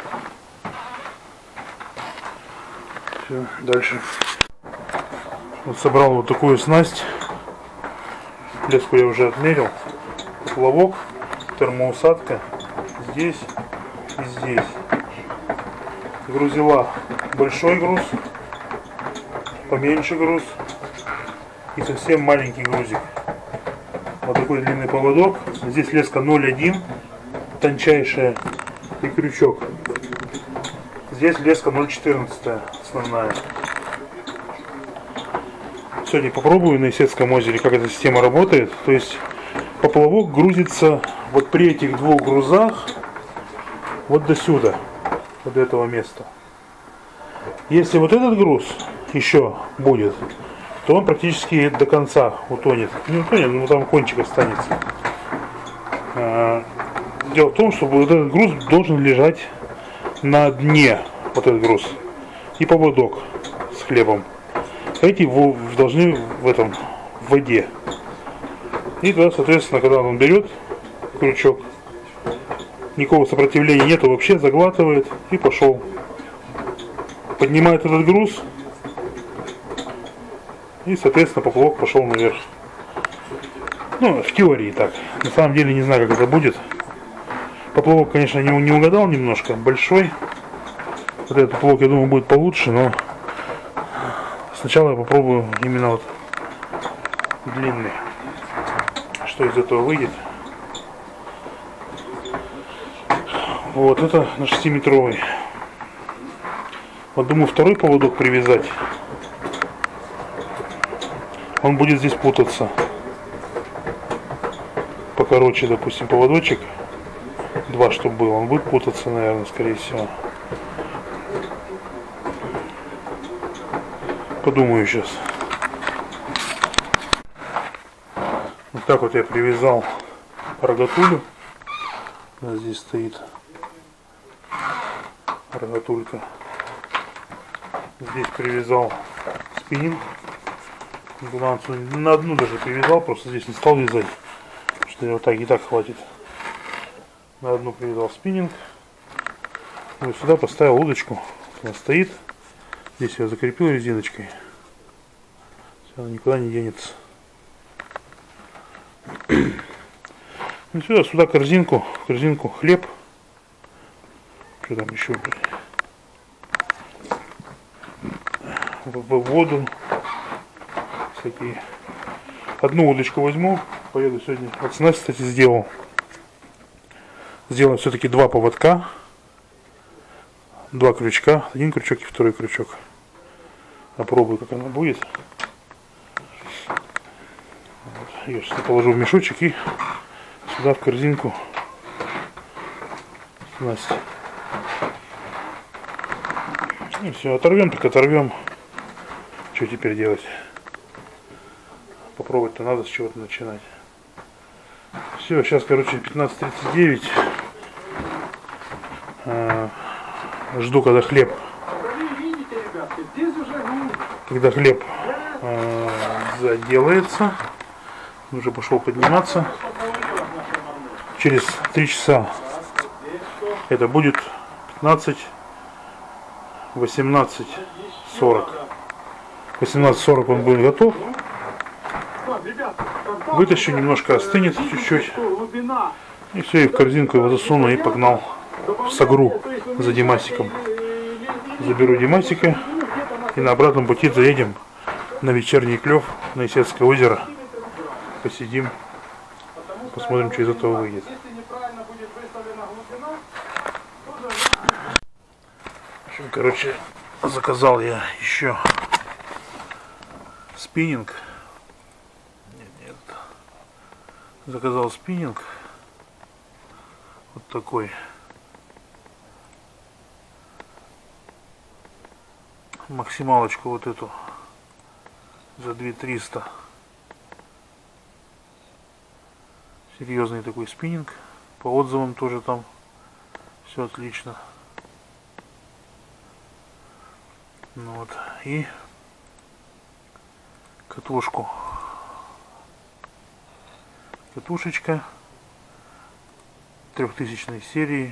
Все, дальше. Вот собрал вот такую снасть. Леску я уже отмерил. Поплавок, термоусадка. Здесь и здесь. Грузила большой груз, поменьше груз и совсем маленький грузик. Вот такой длинный поводок. Здесь леска 0,1, тончайшая, и крючок. Здесь леска 0,14, основная. Сегодня попробую на Исетском озере, как эта система работает. То есть поплавок грузится вот при этих двух грузах вот до сюда, вот до этого места. Если вот этот груз еще будет, то он практически до конца утонет. Не утонет, но там кончик останется. Дело в том, что вот этот груз должен лежать на дне, вот этот груз, и поводок с хлебом. Эти должны в воде. И тогда, соответственно, когда он берет крючок, никакого сопротивления нету, вообще заглатывает и пошел. Поднимает этот груз, и, соответственно, поплавок пошел наверх. Ну, в теории так. На самом деле не знаю, как это будет. Поплавок, конечно, не угадал немножко. Большой. Вот этот поплавок, я думаю, будет получше, но сначала я попробую именно вот длинный. Что из этого выйдет. Вот, это на 6-метровый. Вот думаю, второй поводок привязать. Он будет здесь путаться. Покороче, допустим, поводочек. 2, чтобы было. Он будет путаться, наверное, скорее всего. Подумаю сейчас. Вот так вот я привязал рогатулю. Здесь стоит рогатулька. Здесь привязал спиннинг. На одну даже привязал, просто здесь не стал вязать, что вот так и так хватит. На одну привязал спиннинг. Вот сюда поставил удочку. Она стоит. Здесь я закрепил резиночкой. Все, она никуда не денется. И сюда корзинку хлеб. Что там еще? В воду. Всякие. Одну удочку возьму. Поеду сегодня. Вот снасть, кстати, сделал. Сделаем все-таки 2 поводка. 2 крючка. Один крючок и второй крючок. Попробую, как она будет. Я сейчас положу в мешочек и сюда в корзинку. Настя. И все, оторвем, так оторвем. Что теперь делать? Попробовать-то надо с чего-то начинать. Все, сейчас, короче, 15:39. Жду, когда хлеб. Когда хлеб заделается. Уже пошел подниматься. Через 3 часа это будет 18:40. 18:40 он будет готов. Вытащу, немножко остынет чуть-чуть. И все, и в корзинку его засуну и погнал в Сагру за Димасиком. Заберу Димасика и на обратном пути заедем на вечерний клев на Исетское озеро. Посидим, посмотрим, что из этого выйдет. В общем, короче, заказал я еще спиннинг. Нет. Заказал спиннинг. Вот такой. Максималочку вот эту за 2300. Серьезный такой спиннинг. По отзывам тоже там все отлично. Ну вот. И катушку. Катушечка 3000 серии.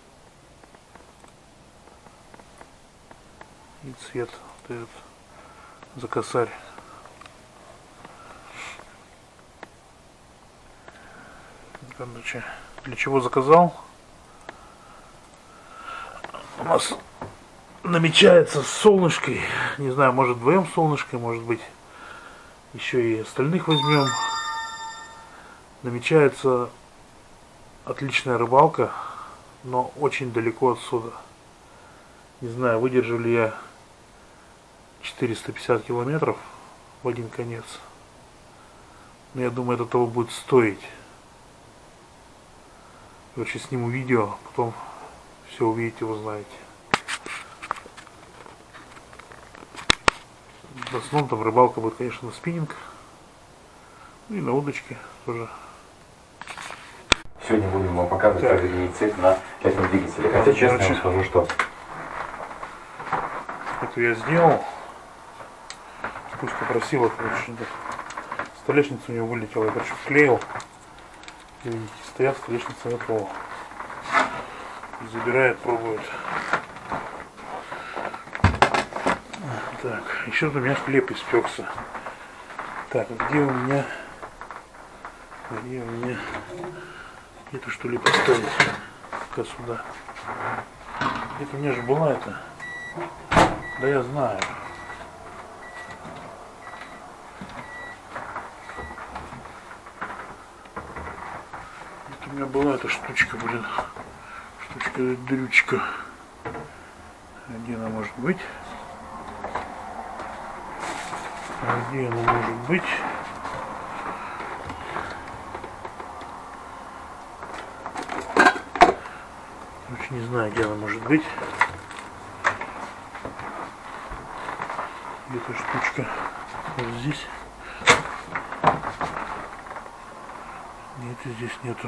И цвет вот этот за косарь. Короче, для чего заказал? У нас намечается с солнышкой. Не знаю, может вдвоем с солнышкой, может быть еще и остальных возьмем. Намечается отличная рыбалка, но очень далеко отсюда. Не знаю, выдержу ли я 450 километров в один конец. Но я думаю, это того будет стоить. Короче, сниму видео, потом все увидите, узнаете. В основном там рыбалка будет, конечно, на спиннинг. Ну и на удочке тоже. Сегодня будем вам показывать проведение цепь на пятом двигателе. Хотя, честно вам скажу, что... Это я сделал. Пусть попросила, короче, столешница у него вылетела. Я, короче, вклеил. И видите, стоят, столешница готова. Забирает, пробует. Так, еще у меня хлеб испекся. Так, где у меня эту что ли поставить? Пока сюда. Это у меня же была это. Да я знаю. Это у меня была эта штучка, блин. Штучка-дрючка. Где она может быть? Где она может быть? Короче, не знаю, где она может быть. Где-то штучка вот здесь. Нет, и здесь нету.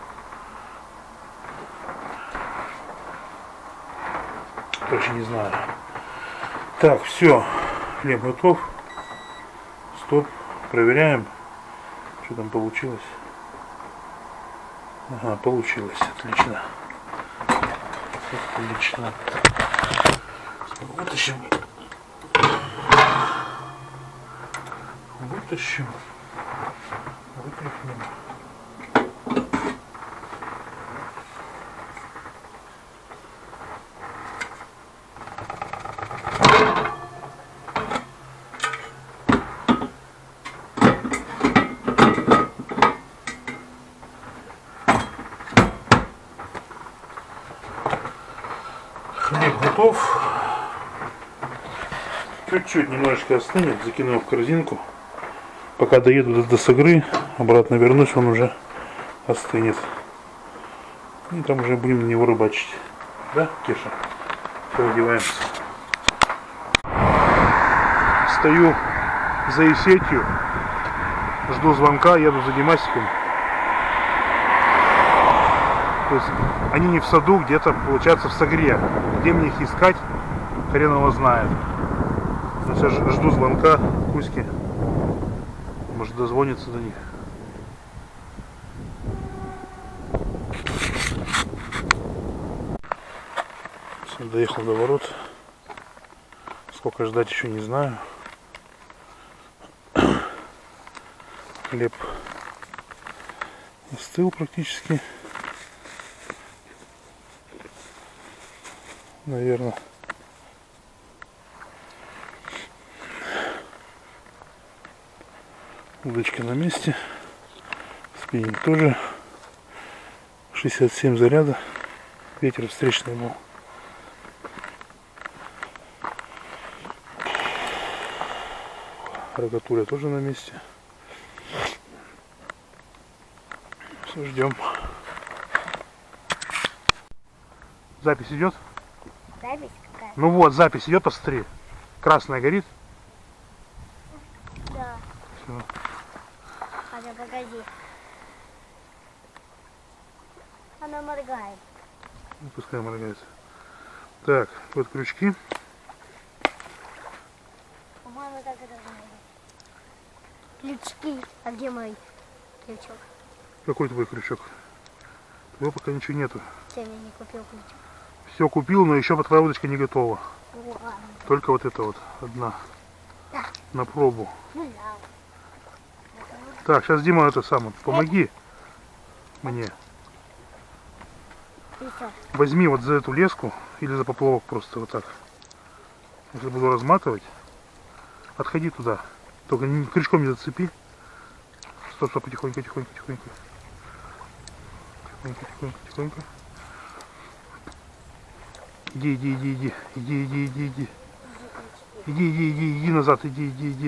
Короче, не знаю. Так, все. Хлеб готов. Стоп. Проверяем. Что там получилось. Ага, получилось. Отлично. Отлично. Вытащим. Вытащим. Вытряхнем. готов. Чуть-чуть немножечко остынет, закину его в корзинку. Пока доеду до Сагры, обратно вернусь, он уже остынет. И там уже будем на него рыбачить. Да, Кеша? Все, одеваемся. Стою за сетью, жду звонка, еду за Димасиком. То есть они не в саду, где-то, получается, в Сагре. Где мне их искать, хрен его знает. Но сейчас жду звонка Кузьки. Может, дозвониться до них. Все, доехал до ворот. Сколько ждать, еще не знаю. Хлеб остыл практически. Наверное. Удочка на месте. Спиннинг тоже. 67 заряда. Ветер встречный был. Рогатуля тоже на месте. Все, ждем. Запись идет? Запись какая? Ну вот, запись идет, посмотри. Красная горит. Да. Все. Хотя погоди. Она моргает. Ну, пускай моргает. Так, вот крючки. По-моему, так это будет. Крючки. А где мой крючок? Какой твой крючок? Твоего пока ничего нету. Чем я не купил крючок? Все купил, но еще твоя удочка не готова. Ладно. Только вот эта вот одна. Да. На пробу. Ну да. Так, сейчас, Дима, это самое. Помоги мне. И всё. Возьми вот за эту леску или за поплавок просто вот так. Если буду разматывать, отходи туда. Только крючком не зацепи. Стоп, стоп, потихоньку, тихонько, тихонько. Тихонько, тихонько, тихонько. Иди, иди, иди, иди, иди, иди, иди, иди. Иди, иди, иди, иди назад, иди, иди, иди.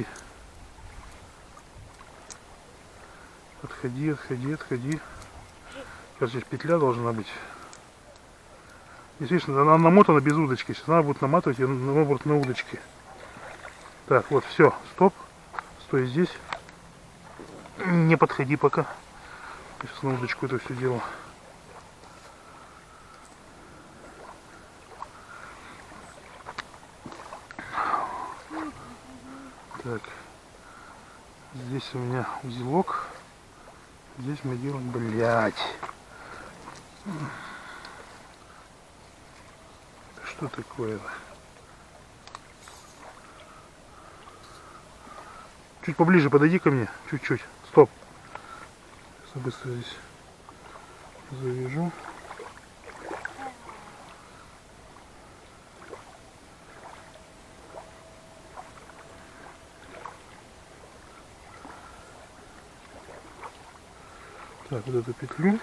Отходи, отходи, отходи. Сейчас здесь петля должна быть. Здесь, видишь, она намотана без удочки. Сейчас надо будет наматывать ее наоборот на удочке. Так, вот, все, стоп. Стой здесь. Не подходи пока. Я сейчас на удочку это все дело. Так. Здесь у меня узелок. Здесь мы делаем, блядь. Что такое? Чуть поближе подойди ко мне. Чуть-чуть. Стоп. Сейчас быстро здесь завяжу. Так, вот эту петлю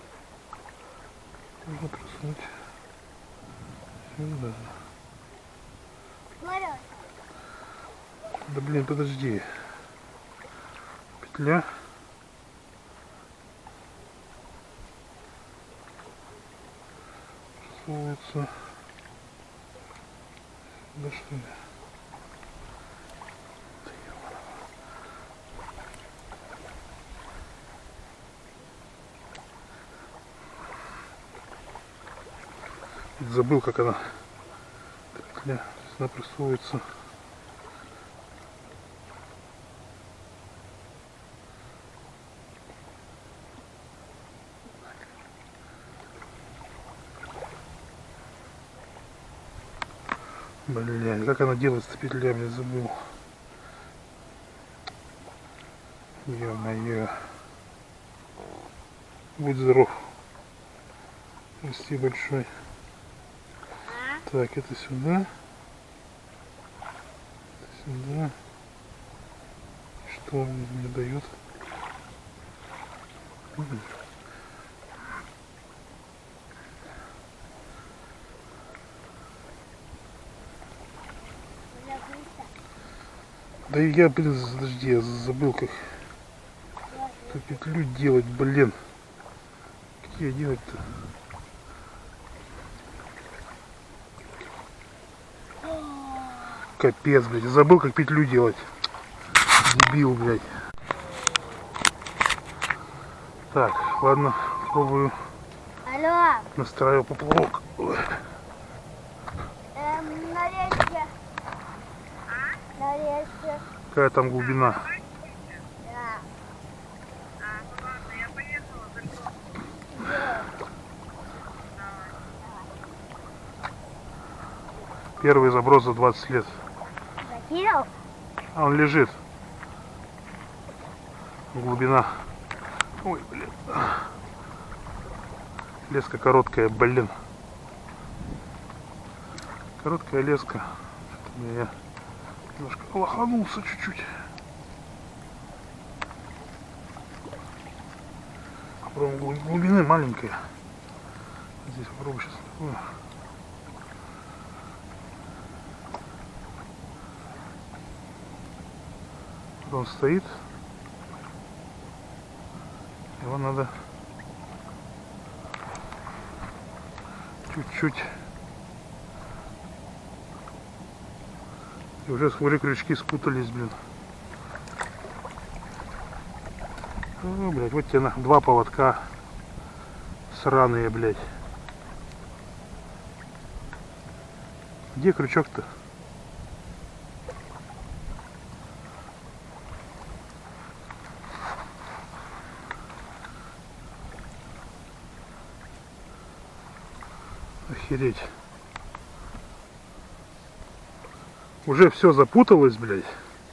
можно просунуть сюда. Смотри. Да блин, подожди. Петля. Просовывается. Да что ли? Забыл, как она. Петля. Она просовывается. Блин, как она делается петля, я забыл. Ё-моё. Будь здоров. Расти большой. Так, это сюда. Это сюда. Что он мне дает? Да и я, блин, подожди, я забыл, как эту петлю делать, блин. Как ее делать-то? Капец, блядь, забыл, как петлю делать. Дебил, блядь. Так, ладно, пробую. Алло, Настраиваю поплавок. на речке. На речке. Какая там глубина? Да. Первый заброс за 20 лет. Закинул? А он лежит. Глубина. Ой, блин. Леска короткая, блин. Короткая леска. Я немножко лоханулся чуть-чуть. Попробуем, глубины маленькая. Здесь попробую сейчас такую. Он стоит. Его надо чуть-чуть. И уже смотри, крючки спутались, блин. Ну, блядь, вот тебе на 2 поводка сраные, блядь. Где крючок-то? Охереть. Уже все запуталось, блядь.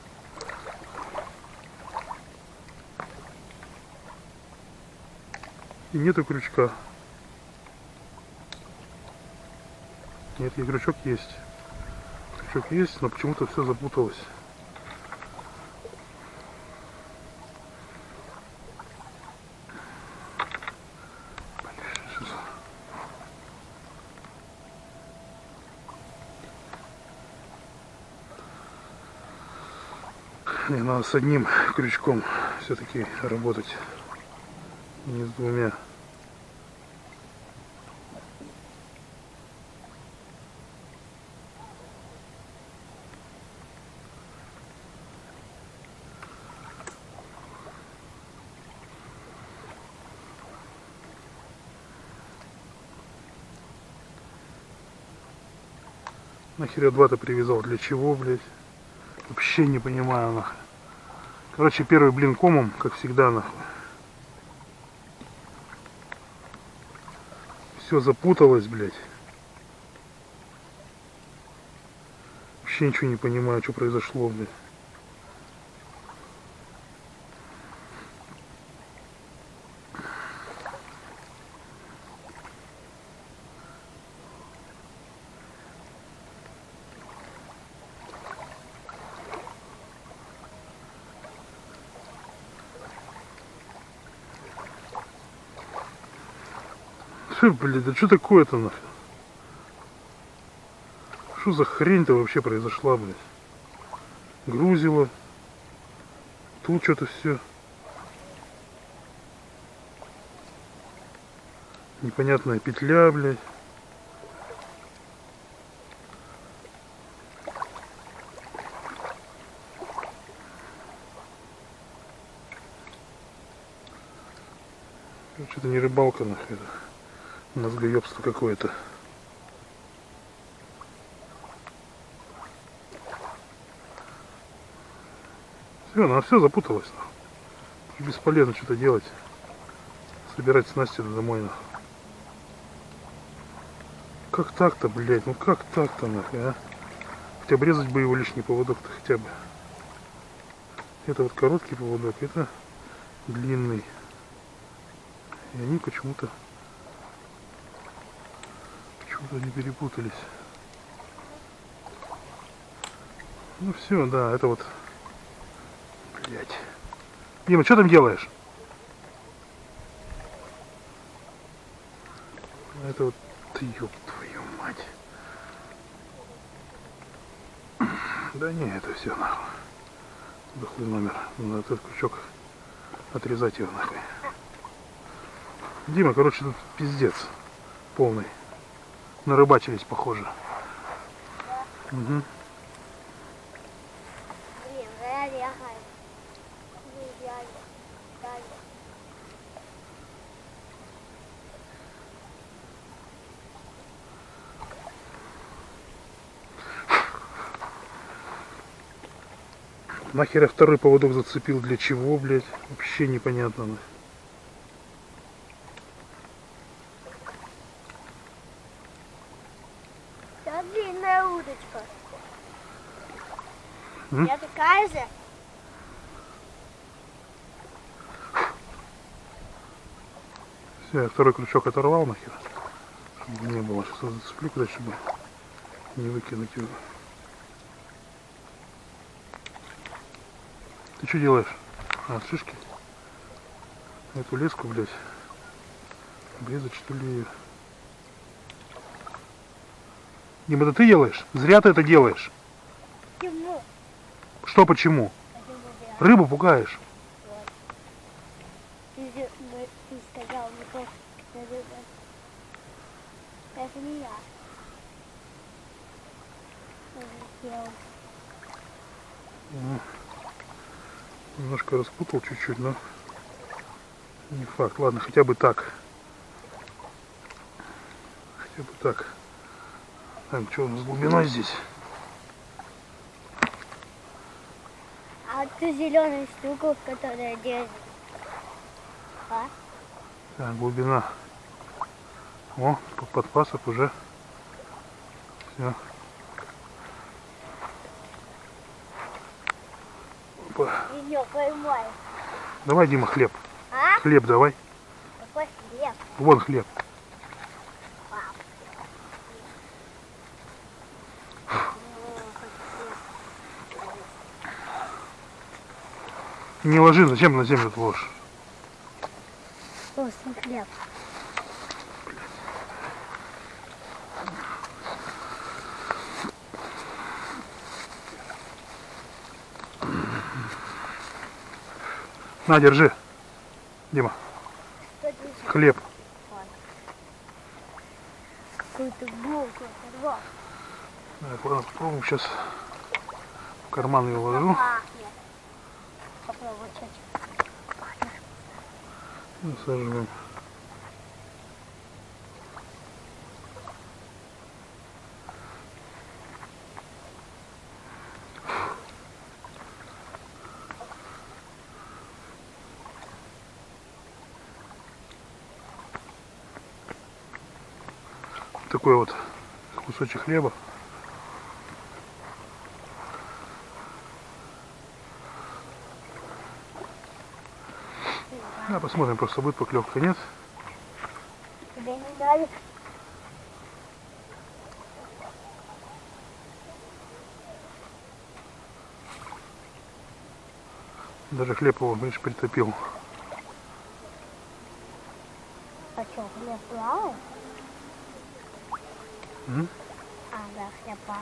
И нету крючка. Нет, и крючок есть. Крючок есть, но почему-то все запуталось. Не, надо с одним крючком все-таки работать, не с двумя. Нахер я 2-то привязал? Для чего, блядь? Вообще не понимаю, нахуй. Короче, первый блин комом, как всегда, нахуй. Все запуталось, блядь. Вообще ничего не понимаю, что произошло, блядь. Фу, блядь, да что такое-то нахуй? Что за хрень-то вообще произошла, блядь? Грузило. Тут что-то все. Непонятная петля, блядь. Что-то не рыбалка, нахуй, это. Мозгоебство какое-то. Все, она все запуталась. Бесполезно что-то делать. Собирать снасти домой. Нахуй. Как так-то, блядь? Ну как так-то, нахуй, а? Хотя бы резать бы его лишний поводок-то хотя бы. Это вот короткий поводок, это длинный. И они почему-то не перепутались. Ну все, да, это вот. Блять. Дима, что там делаешь? Это вот, ёб твою мать. Да не, это все нахуй. Дохлый номер. Надо этот крючок отрезать его нахуй. Дима, короче, тут пиздец полный. Нарыбачились, похоже. Угу. Блин, реально. Нахер я второй поводок зацепил? Для чего, блядь? Вообще непонятно. Это длинная удочка. М? Я такая же. Все, я второй крючок оторвал нахер. Чтобы не было. Сейчас зацеплю, куда, чтобы не выкинуть его. Ты что делаешь? А, шишки? Эту леску, блядь. Обрезать, что ли, ее? Дима, это ты делаешь? Зря ты это делаешь. Почему? Что почему? Рыбу пугаешь. Ты сказал, не то, что рыба. Это не я. Сделал. Немножко распутал чуть-чуть, но не факт. Ладно, хотя бы так. Хотя бы так. Так, что у нас с глубиной здесь? А вот ту зеленую штуку, которая держит. А? Так, глубина. О, подпасок уже. Все. Опа. Ее поймай. Давай, Дима, хлеб. А? Хлеб давай. Какой хлеб? Вон хлеб. Не ложи, зачем на землю ты ложишь? Вкусный хлеб. На, держи. Дима, Что ты еще? хлеб. Какую-то булку оторвал. Так, ладно, попробуем сейчас. В карман ее ложу. Пахнет. Попробуй чуть-чуть. Насаживаем. Такой вот кусочек хлеба. Да, посмотрим, просто будет поклевка, нет? Тебе не нравится? Даже хлеб его, видишь, притопил. А что, хлеб плавает? М? А, да, хлеб плавает.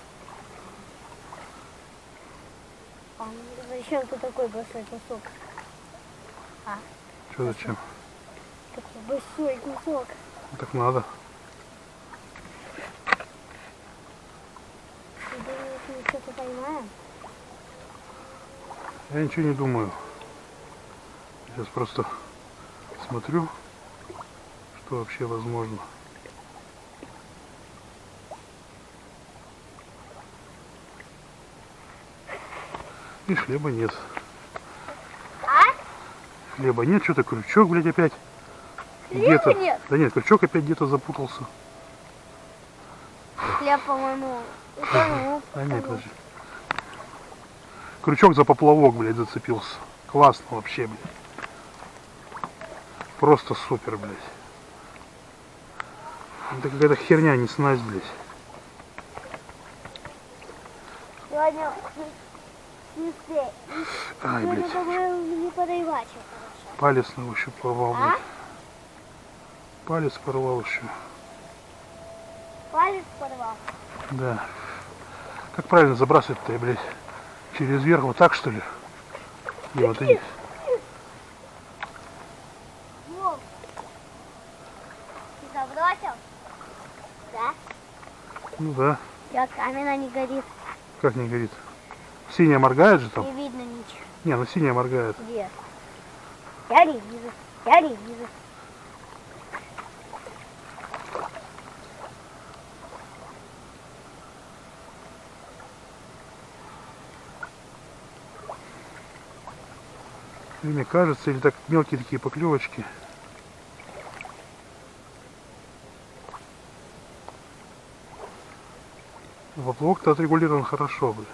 А зачем ты такой большой кусок? А, Что зачем? такой большой кусок. Так надо. Ты думаешь, мы что-то поймаем? Я ничего не думаю. Сейчас просто смотрю, что вообще возможно. И хлеба нет. Хлеба нет, что-то крючок, блядь, опять. Хлеба нет? Да нет, крючок опять где-то запутался. Хлеб, по-моему, утонул. А нет, подожди. Крючок за поплавок, блядь, зацепился. Классно вообще, блядь. Просто супер, блядь. Это какая-то херня, не снасть, блядь. Сегодня чистый. Ай, Сегодня, блядь. по-моему, не порывачил, Палец на ощупь порвал, хорошо. блядь. Палец порвал еще. Палец порвал. Да. Как правильно забрасывать-то, блядь? Через верх, вот так что ли? И вот эти. Вов, ты забросил? Да? Ну да. Я камера не горит. Как не горит? Синяя моргает же там? Не видно ничего. Не, ну синяя моргает. Где? Я не вижу. Я не вижу. Или мне кажется, или так мелкие такие поклевочки. Поплавок-то отрегулирован хорошо, бля.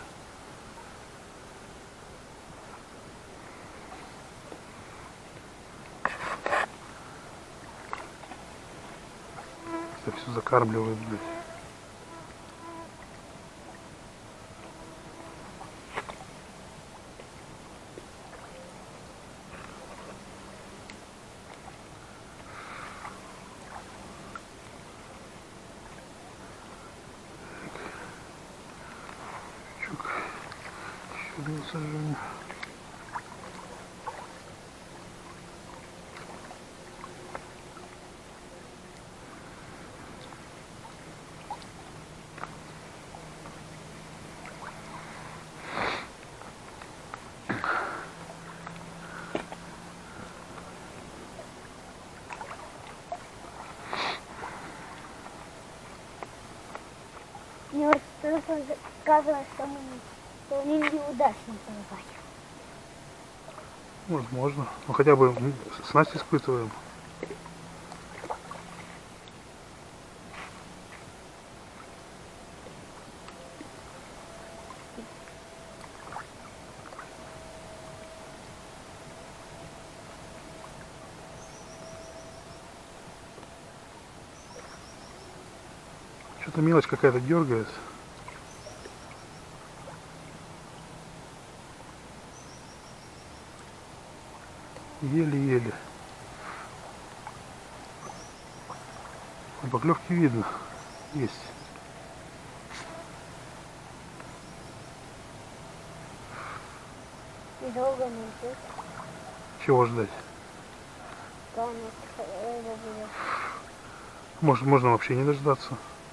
Это все закармливает, блядь. Сажаю. Мне вот сказано, что мы неудачно порвать. Возможно. Ну хотя бы снасть испытываем. Что-то мелочь какая-то дергает. Еле-еле. Поклевки видно. Есть. И долго не идет. Чего ждать? Да, рыба будет. Может, можно вообще не дождаться.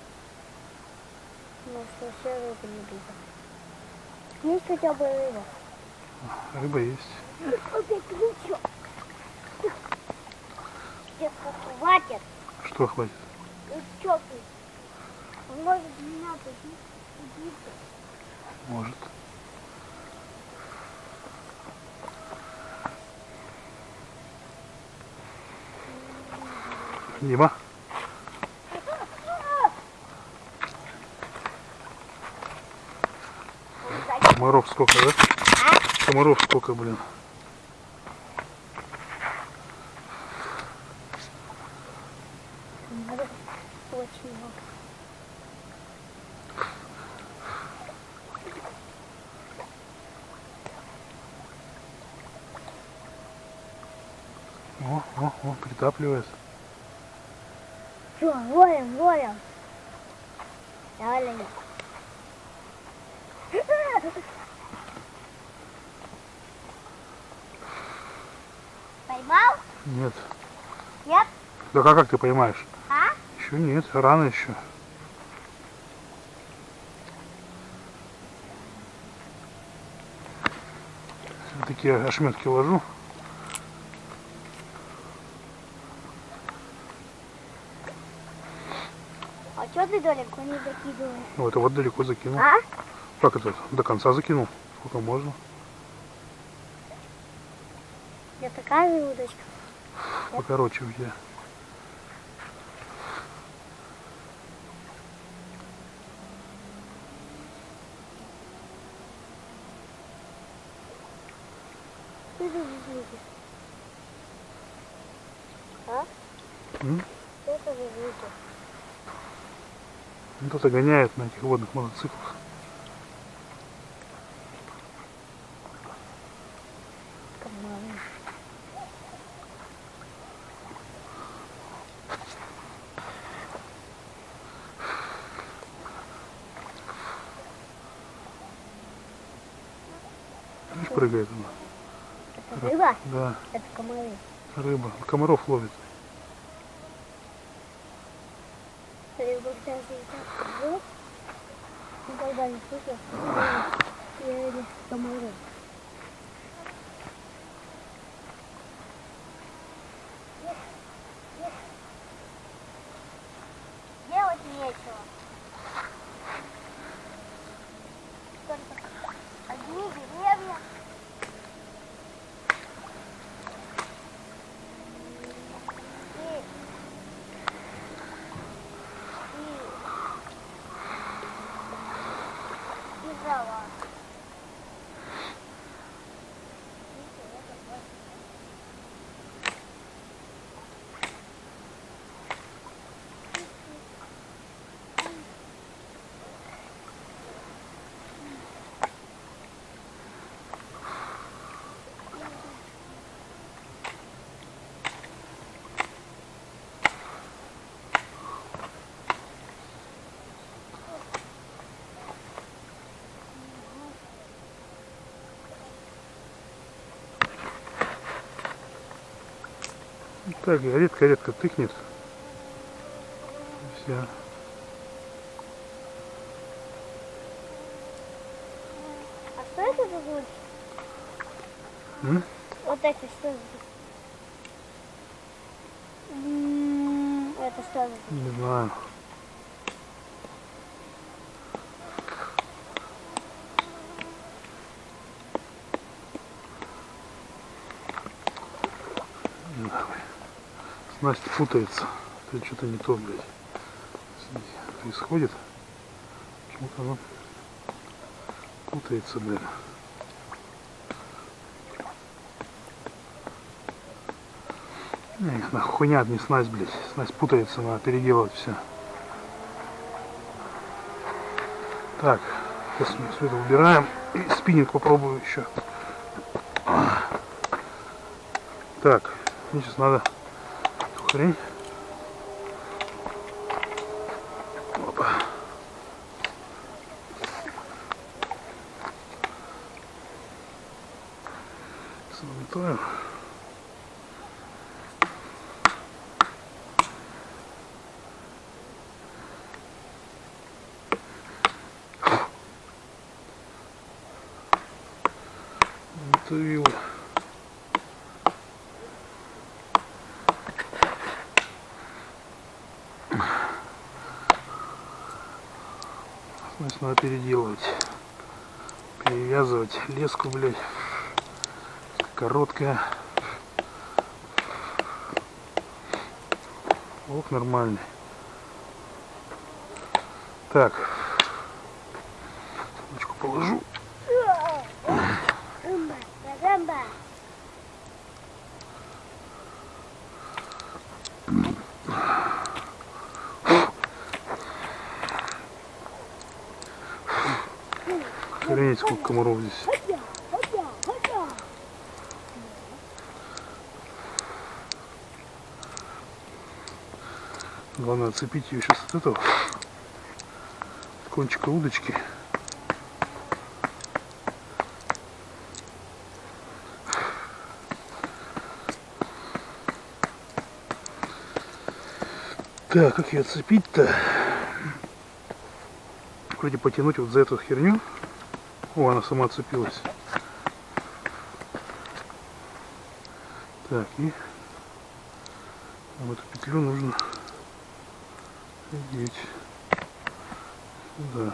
Может, вообще рыба не будет. Есть хотя бы рыба? Рыба есть. Опять крючок. Тебе хватит. Что хватит? Крючок. Он может меня убить. Может. Дима? Комаров сколько, да? Комаров сколько, блин. Очень много. О, притапливает. Все, ловим. Давай лови. Поймал? Нет. Нет? Да как ты поймаешь? А? Еще нет, рано еще. Такие ошметки ложу. А что ты далеко не закидываешь? Ну, это вот далеко закинул. А? Как это? До конца закинул. Сколько можно? Я такая же удочка. Покороче у тебя. Что это за звуки? А? М? Что это за звуки? Ну, кто-то гоняет на этих водных мотоциклах. Комары. Видишь, прыгает она. Это рыба? Да, Это комары. рыба. Комаров ловит. Рыба даже так был. Никогда не слышал. Я видел комары. Делать нечего. Только одни деревья. И трава. Так, редко-редко тыкнет. Все. А что это за звуки? Вот эти что за звуки? Это что за звуки? Не знаю. Снасть путается. Это что-то не то, блядь. Происходит. Почему-то оно путается, блядь. Эх, нахуй хуйня, не снасть, блядь. Снасть путается, надо переделывать все. Так, сейчас мы все это убираем. И спиннинг попробую еще. Так, мне сейчас надо эту хрень. Опа. Замотаю. Замотаю. Значит, надо переделывать, перевязывать леску, блядь, короткая. Ох, нормальный. Так, ручку положу. Рыба. Охренеть, сколько комаров здесь. Главное отцепить ее сейчас от этого, от кончика удочки. Так, как ее отцепить-то? Вроде потянуть вот за эту херню. О, она сама отцепилась. Так, и в эту петлю нужно одеть сюда.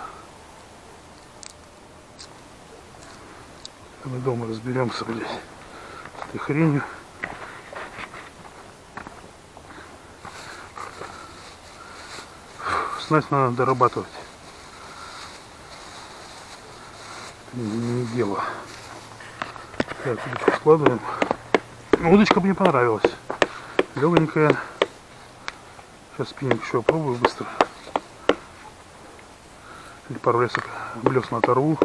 Мы дома разберемся, блядь, с этой хренью. Снасть надо дорабатывать. Не дело. Так, удочку складываем. Удочка мне понравилась. Легонькая. Сейчас спиннинг еще попробую быстро. Или пару раз блесна оторву.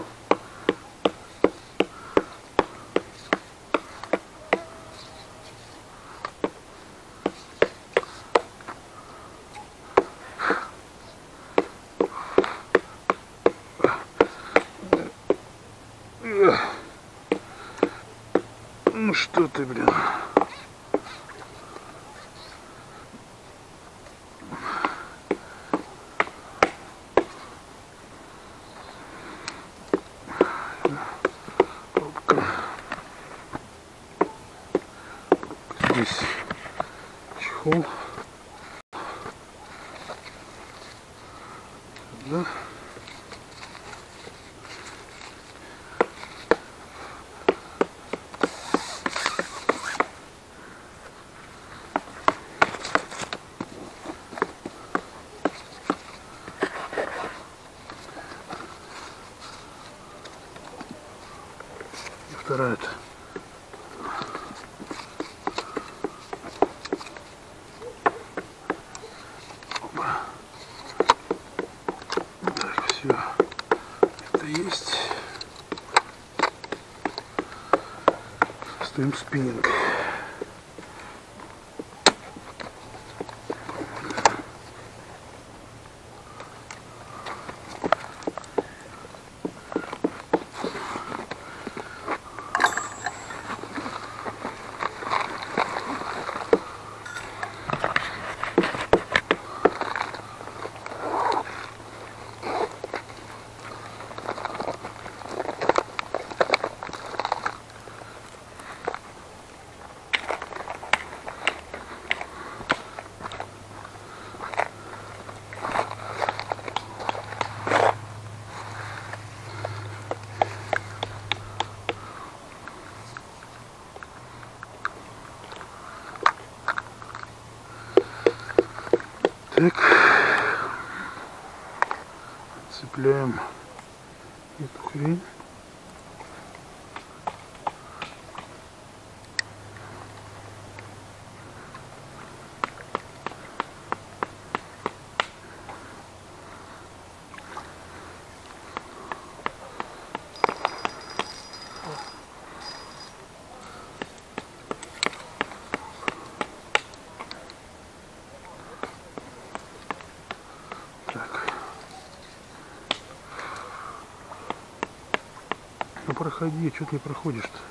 Ну что ты, блин. Здесь чехол. Да. И вторая-то. Так, все. Это есть. Ставим спиннинг. Так, цепляем эту хрень. Так. Ну проходи, что ты не проходишь-то?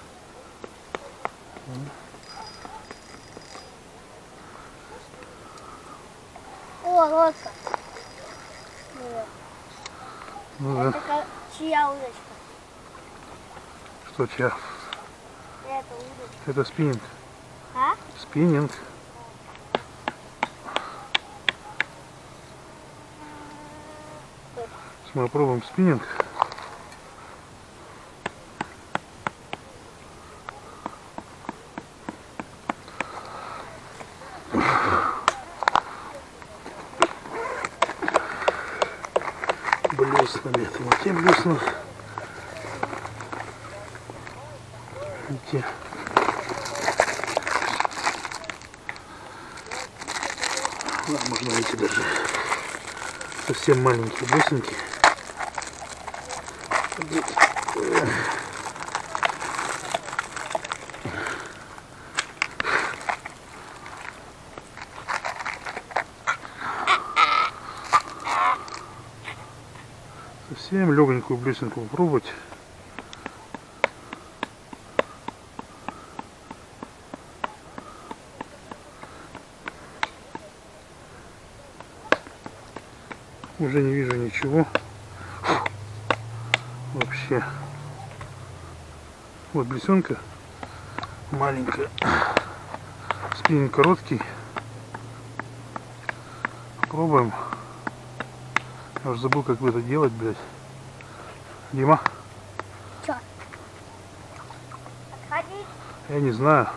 О, лодка. Ну да. Это чья удочка? Что чья? Это удочка. Это спиннинг. А? Спиннинг. Мы пробуем спиннинг. Блеснами. Это вот те блесну. Те. Ладно, можно найти даже совсем маленькие блесенки. Совсем легонькую блесенку попробовать. Уже не вижу ничего. Вообще. Вот блесенка маленькая. Спиннинг короткий. Пробуем. Я уже забыл, как это делать, блядь. Дима? Чё? Отходи. Я не знаю.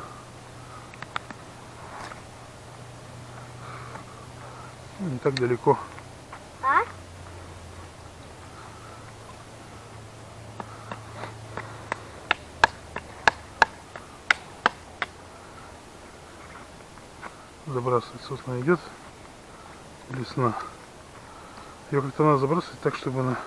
Не так далеко. А? Забрасывать, собственно, идет блесна. Ее как-то надо забрасывать так, чтобы она...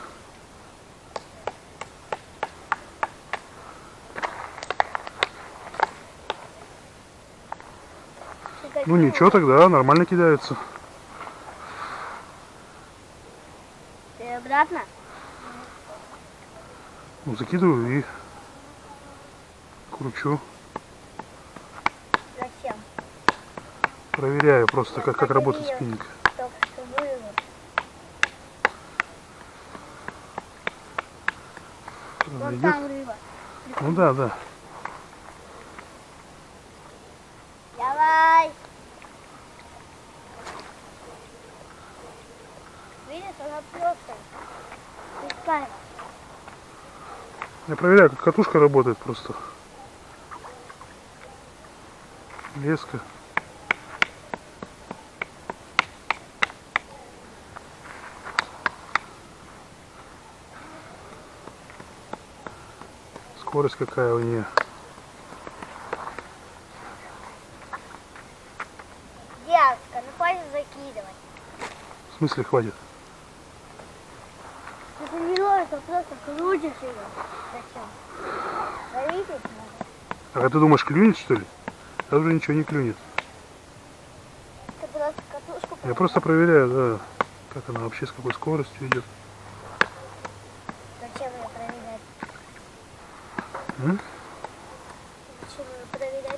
Ну ничего, тогда нормально кидаются. Ты обратно? Ну, закидываю и кручу. Проверяю просто, как работает спиннинг. Только что вывод. Вон Идет? там рыба. Ну да, да. Давай. Видишь, она просто. Пускай. Я проверяю, как катушка работает просто. Леска. Скорость какая у нее. Девка, ну хватит закидывать. В смысле хватит? Это не нужно, просто крутишь ее. Зачем? Зависеть надо. А ты думаешь, клюнет, что ли? А уже ничего не клюнет. Ты просто катушку. Я просто проверяю, да, как она вообще, с какой скоростью идет. Зачем ее проверять? М? Зачем ее проверять?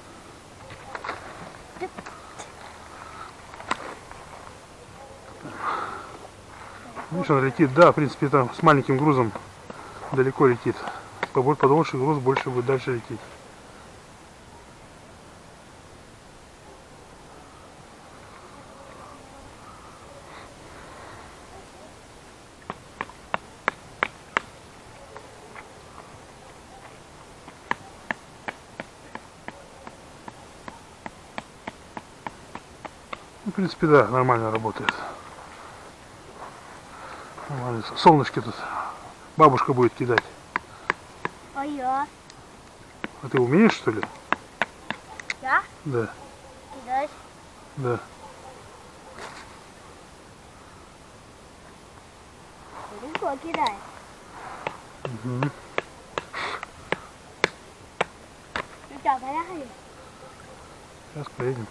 Видишь, она летит, да, в принципе, там с маленьким грузом далеко летит. Побольше груз, больше будет дальше лететь. Ну, в принципе, да, нормально работает. Нормально. Солнышки тут бабушка будет кидать. А я? А ты умеешь, что ли? Я? Да, Кидать? да. Легко кидать. Угу. Ну что, поехали? Сейчас поедем.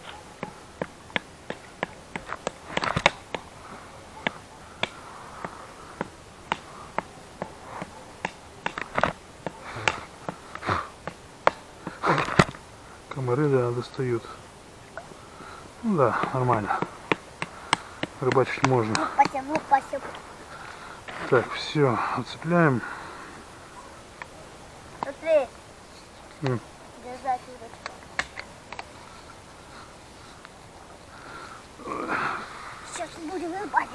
Комары, да, достают. Ну да, нормально. Рыбачить можно. Потяну, посыпу. Так, все, отцепляем. Смотри. М. Держать удочку. Сейчас будем рыбачить.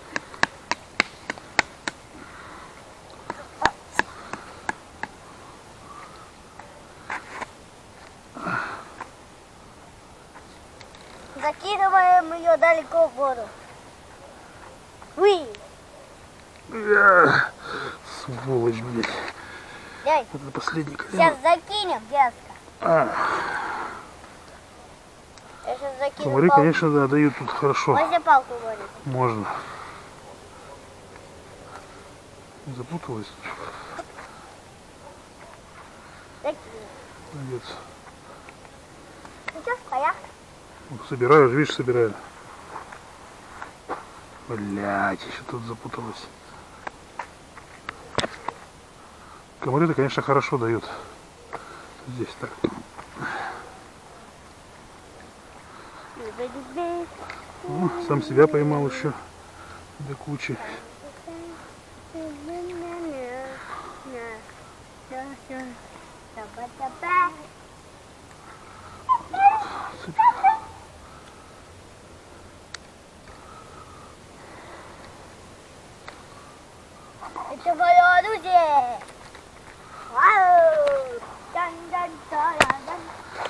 Закидываем ее далеко в воду. Уи! Сволочь, блядь. Дай, Это последний колено. сейчас закинем, детка. Я сейчас закину Комары, палку. конечно, да, дают тут хорошо. Возьми палку, говорит. Можно. Запуталась. Закинем. Молодец. Ну что, поехали. Собираю, видишь, собираю. Блять, еще тут запуталась. Комары-то, конечно, хорошо дают. Здесь так. О, сам себя поймал еще до кучи. Это мое оружие! Вау! Дан-дан-та-дан.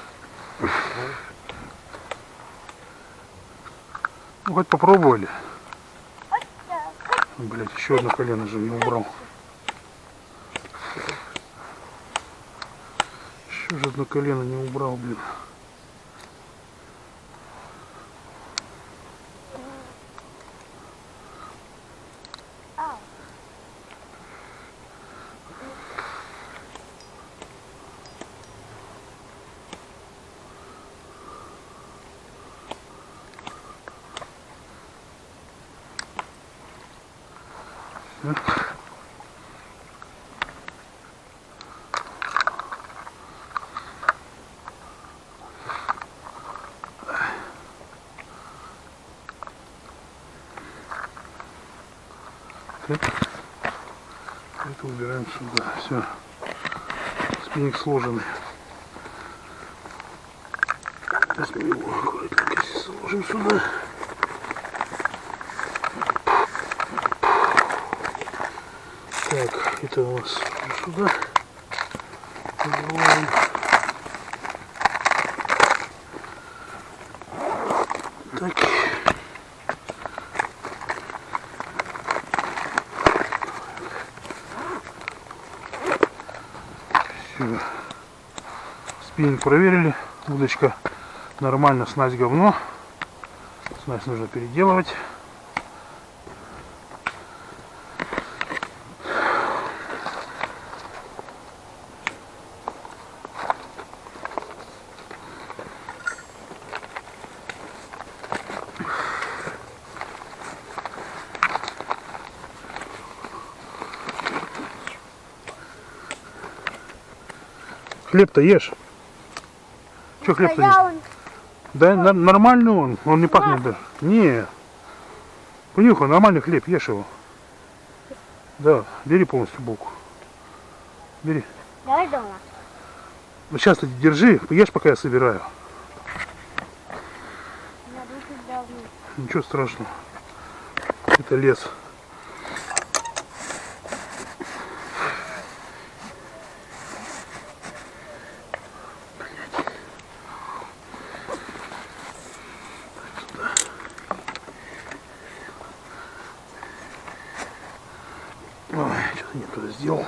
Ну, хоть попробовали. Блять, еще одно колено же не убрал. Еще же одно колено не убрал, блин. Ау. убираем сюда. Все. Спиннинг сложенный. Сейчас мы его аккуратненько сложим сюда. Так, это у нас сюда. Забываем. Так. Все. Спиннинг проверили. Удочка нормально, снасть говно. Снасть нужно переделывать. Хлеб-то ешь. Че хлеб-то ешь? Да, нормальный он не пахнет даже. Не. Понюхай, нормальный хлеб, ешь его. Да, бери полностью булку. Бери. Давай дома. Ну сейчас ты держи, ешь, пока я собираю. Ничего страшного. Это лес. Ой, что-то не туда сделал.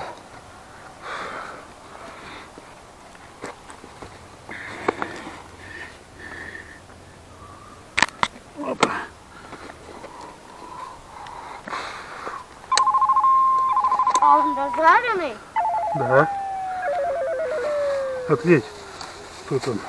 Опа. А он разжаренный? Да. Ответь. Тут он.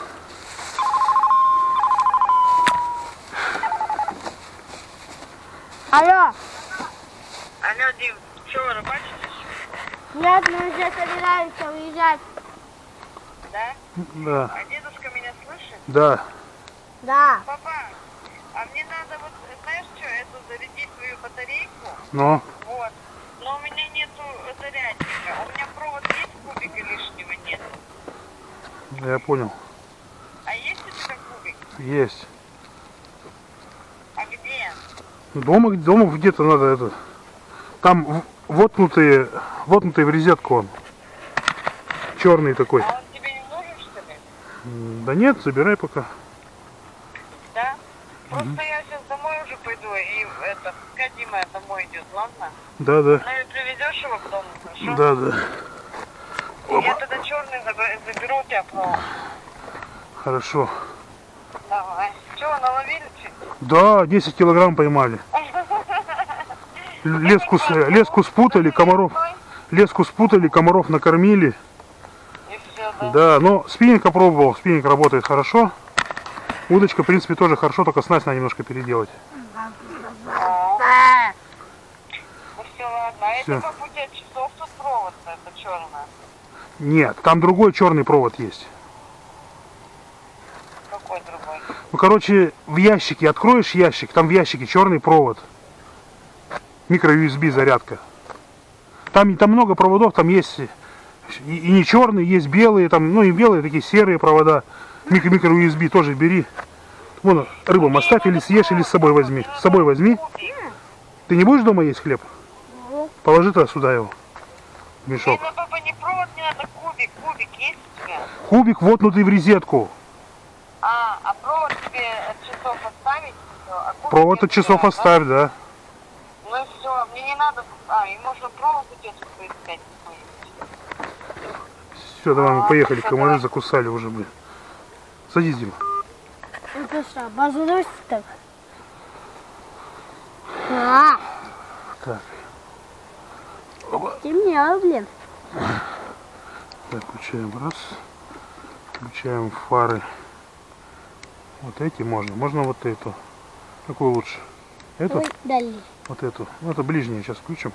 Алло. Алло, Дим, что, вы рыбачите? Нет, мы уже собираемся уезжать. Да? Да. А дедушка меня слышит? Да. Да. Папа, а мне надо вот, знаешь что, эту зарядить свою батарейку. Но. Вот. Но у меня нету зарядника. У меня провод есть, кубика лишнего нет. Я понял. А есть у тебя кубик? Есть. А где? Дома где-то надо это. Там воткнутые в резетку он. Черный такой. А он тебе не нужен, что ли? Да нет, забирай пока. Да? Просто я сейчас домой уже пойду, и это, пускай Дима домой идет, ладно? Да, да. Ну и привезешь его к дому, хорошо? Да, да. Я тогда черный заберу у тебя провод. Хорошо. Давай. Чего, наловили чуть? Да, 10 килограмм поймали. Леску спутали, комаров накормили. И все, да? Да, но спиннинг опробовал, спиннинг работает хорошо. Удочка, в принципе, тоже хорошо, только снасть надо немножко переделать. Ну все, ладно. А Всё. это как у тебя часов тут провод-то, это черное? Нет, там другой черный провод есть. Какой другой? Ну, короче, в ящике, откроешь ящик, там в ящике черный провод. Микро-USB зарядка. Там много проводов, там есть и не черные, есть белые, там, ну и белые такие серые провода. Микро-USB тоже бери. Вон, рыбам оставь или съешь, или с собой возьми. С собой возьми. Ты не будешь дома есть хлеб? Положи туда сюда его. В мешок. Мне, папа, не провод, мне надо кубик. Кубик есть у тебя? Кубик воткнутый в розетку. А провод тебе от часов оставить? Всё, а кубик Провод я от часов забираю, оставь, да. да? Ну и все, мне не надо... и можно провод у тебя поискать. Все, давай мы поехали, комары закусали уже, блин. Садись, Дима. Это что, обозлюсь так? А, Так. темнело, блин. Так, включаем раз. Включаем фары. Вот эти можно. Можно вот эту. Какую лучше? Эту? Ой, дали. Вот эту. Ну, это ближнюю сейчас включим.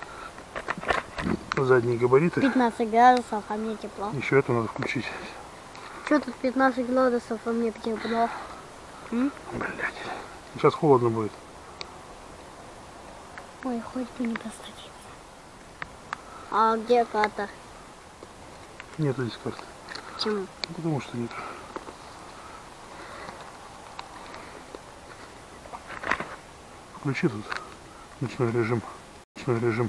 Задние габариты. 15 градусов, а мне тепло. Еще эту надо включить. Что тут 15 градусов, а мне тепло? Блять. Сейчас холодно будет. Ой, хоть бы не простудиться. А где карта? Нету здесь карты. Почему? Ну, потому что нет. Включи тут ночной режим. Ночной режим.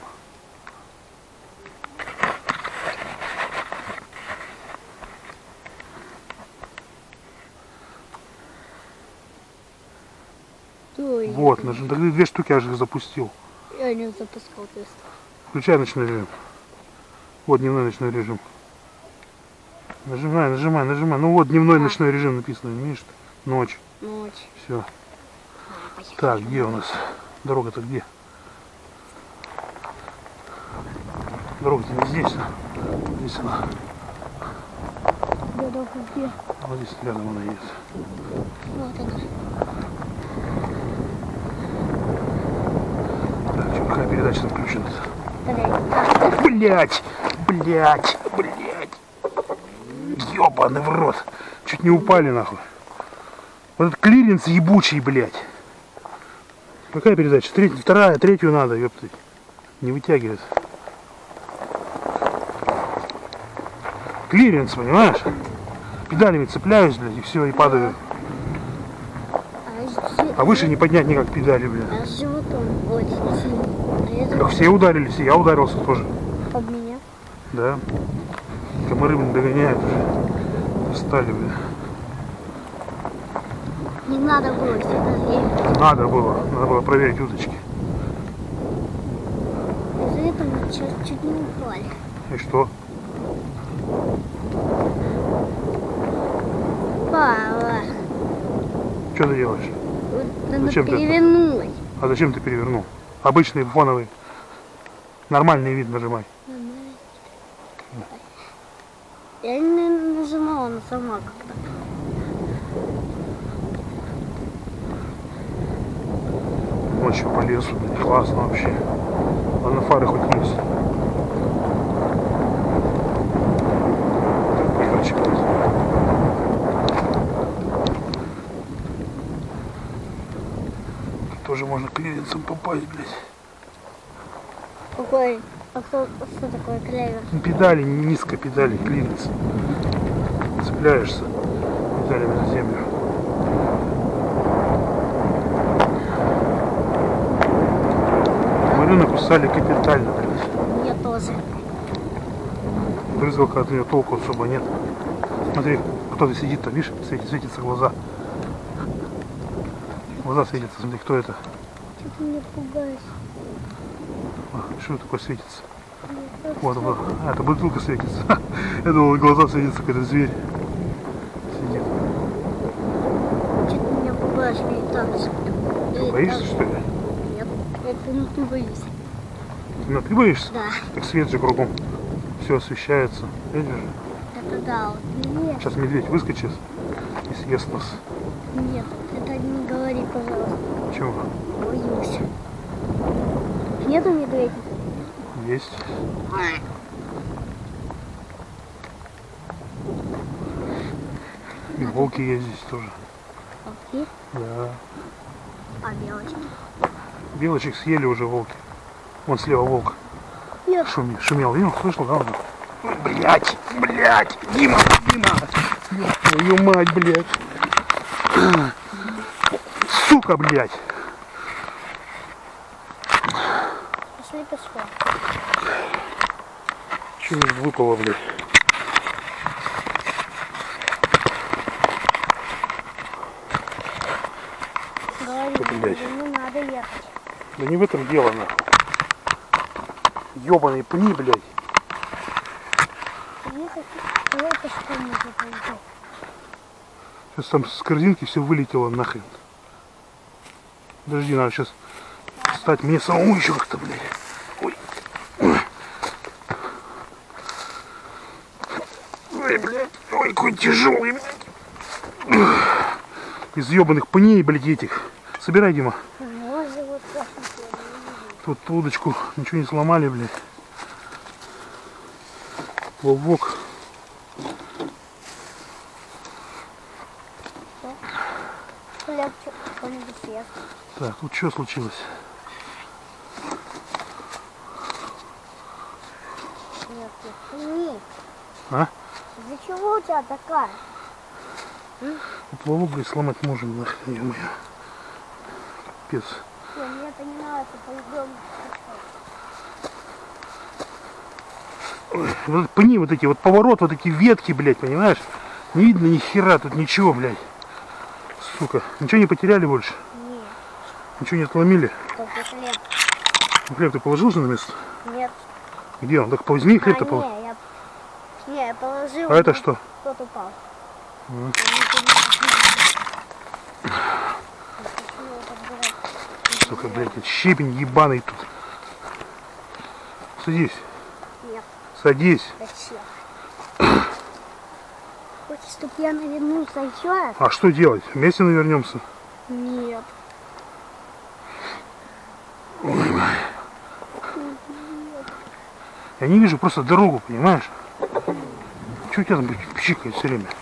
Ой, Вот, тогда 2 штуки я же их запустил. я не запускал тест. Включай ночной режим. Вот дневной ночной режим. Нажимай, нажимай, нажимай. Ну вот дневной ночной режим написано, видишь? Ночь. Ночь. Все. Так, где у нас? Дорога-то где? Дорога-то не здесь, а здесь она. Дорога где? Вот здесь рядом она есть. Вот она. Так, что, какая передача-то включена? Подожди. Блять! Блять! Блять! Ёбаный в рот! Чуть не упали нахуй. Вот этот клиренс ебучий, блять. Какая передача? Вторая, третью надо, ёпты. Не вытягивает. Клиренс, понимаешь? Педалями цепляюсь, блядь, и все, и падаю. А выше не поднять никак педали, блядь. А с животом? Ой, сильно. Да все ударились, и я ударился тоже. Об меня? Да. Комары, блин, догоняют уже. Встали, блин. Не надо было сюда. Надо было проверить удочки. Из-за этого мы чуть не упали. И что? Папа, Что ты делаешь? вот надо Зачем ты это? перевернуть. А зачем ты перевернул? Обычный фоновый. Нормальный вид нажимай. Я не нажимала, она сама как-то. Ночью по лесу, блин, классно вообще. Ладно, фары хоть есть. Так, поярче будет. Тоже можно клиренсом попасть, блядь. Какой? А что такое клевер? Педали, низко педали, клиренс. Цепляешься педалями на землю. Комары накусали капитально, блядь. Я тоже. Брызгалка от нее толку особо нет. Смотри, кто-то сидит там, видишь, светятся глаза. Глаза светятся, смотри, кто это? Что ты меня пугаешь? Что такое светится? Вот, вот. А, это бутылка светится. Я думал, глаза светятся, какой-то зверь сидит. Что ты меня пугаешь? Я и так же. Боишься, что ли? Нет, я темноты боюсь. Ну, ты боишься? Да. Так свет же кругом. Все освещается. Видишь? Это да, вот нет. Сейчас медведь выскочит и съест нас. Нет, это не говори, пожалуйста. Чего? Боюсь. Нету медведя? Есть. И волки есть здесь тоже. Волки? Да. А белочки? Белочек съели уже волки. Вон слева волк. Нет. Шумел, видел? Слышал, да? Ой, блядь, блядь, Дима, Дима. Твою мать, блядь. Сука, блядь. Пошли пешком. Чего выпало, блядь? Говори, блядь. не надо ехать. Да не в этом дело, нахуй. Ёбаные пни, блядь. Давай пешком можно пойти. Сейчас там с корзинки все вылетело нахрен. Подожди, надо сейчас встать мне самому еще как-то, блядь. Ой. Ой, блядь. Ой, какой тяжелый, блядь. Из ебаных пней, блядь, этих. Собирай, Дима. Может, вот так. Тут удочку ничего не сломали, блядь. Вовок. Блядь, что-нибудь съест. Так, тут что случилось? Нет, нет. А? Из-за чего у тебя такая? Поплавок, блядь, сломать можем, нахрен, ё-моё. Капец. Все, мне это не нравится, по-любому. Вот пни вот эти, вот поворот, вот эти ветки, блядь, понимаешь? Не видно ни хера тут ничего, блядь. Сука. Ничего не потеряли больше? Нет, Ничего не отломили? только хлеб. Хлеб ты положил же на место? Нет. Где он? Так возьми хлеб-то положи. Не, я положил. А это но что? Кто-то упал. Сука, блядь, это щебень ебаный тут. Садись. Нет. Садись. Зачем? Хочешь, чтобы я навернулся еще раз? А что делать? Вместе навернемся? Нет. Я не вижу просто дорогу, понимаешь? Чего у тебя там пшикает все время?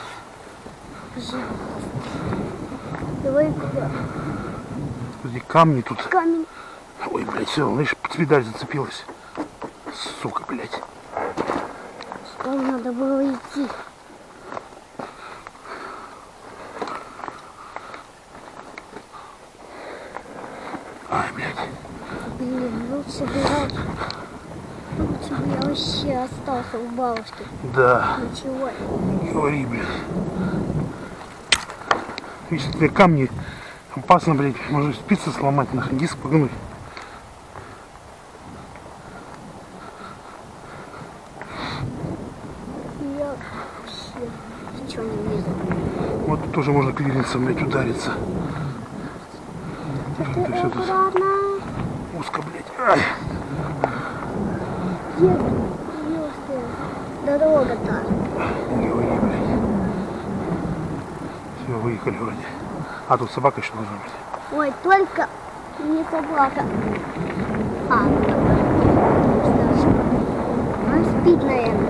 Давай куда? Эти камни тут. Камень. Ой, блядь, все, знаешь, под педаль зацепилась. Сука, блядь. Там надо было идти. Ай, блядь. Блин, лучше бы я вообще остался у бабушки. Да. Ничего. Говори, блядь. Видишь, эти камни опасно, блядь. Можно спицы сломать, нахрен, диск погнуть. Я вообще ничего не вижу. Вот тут тоже можно клиренсом, блядь, удариться. Ты всё тут. аккуратно. Узко, блядь. Ай. Дорога-то. Не говори, блядь. Все, выехали вроде. А тут собака еще должна быть. Ой, только не собака. А, она спит, наверное.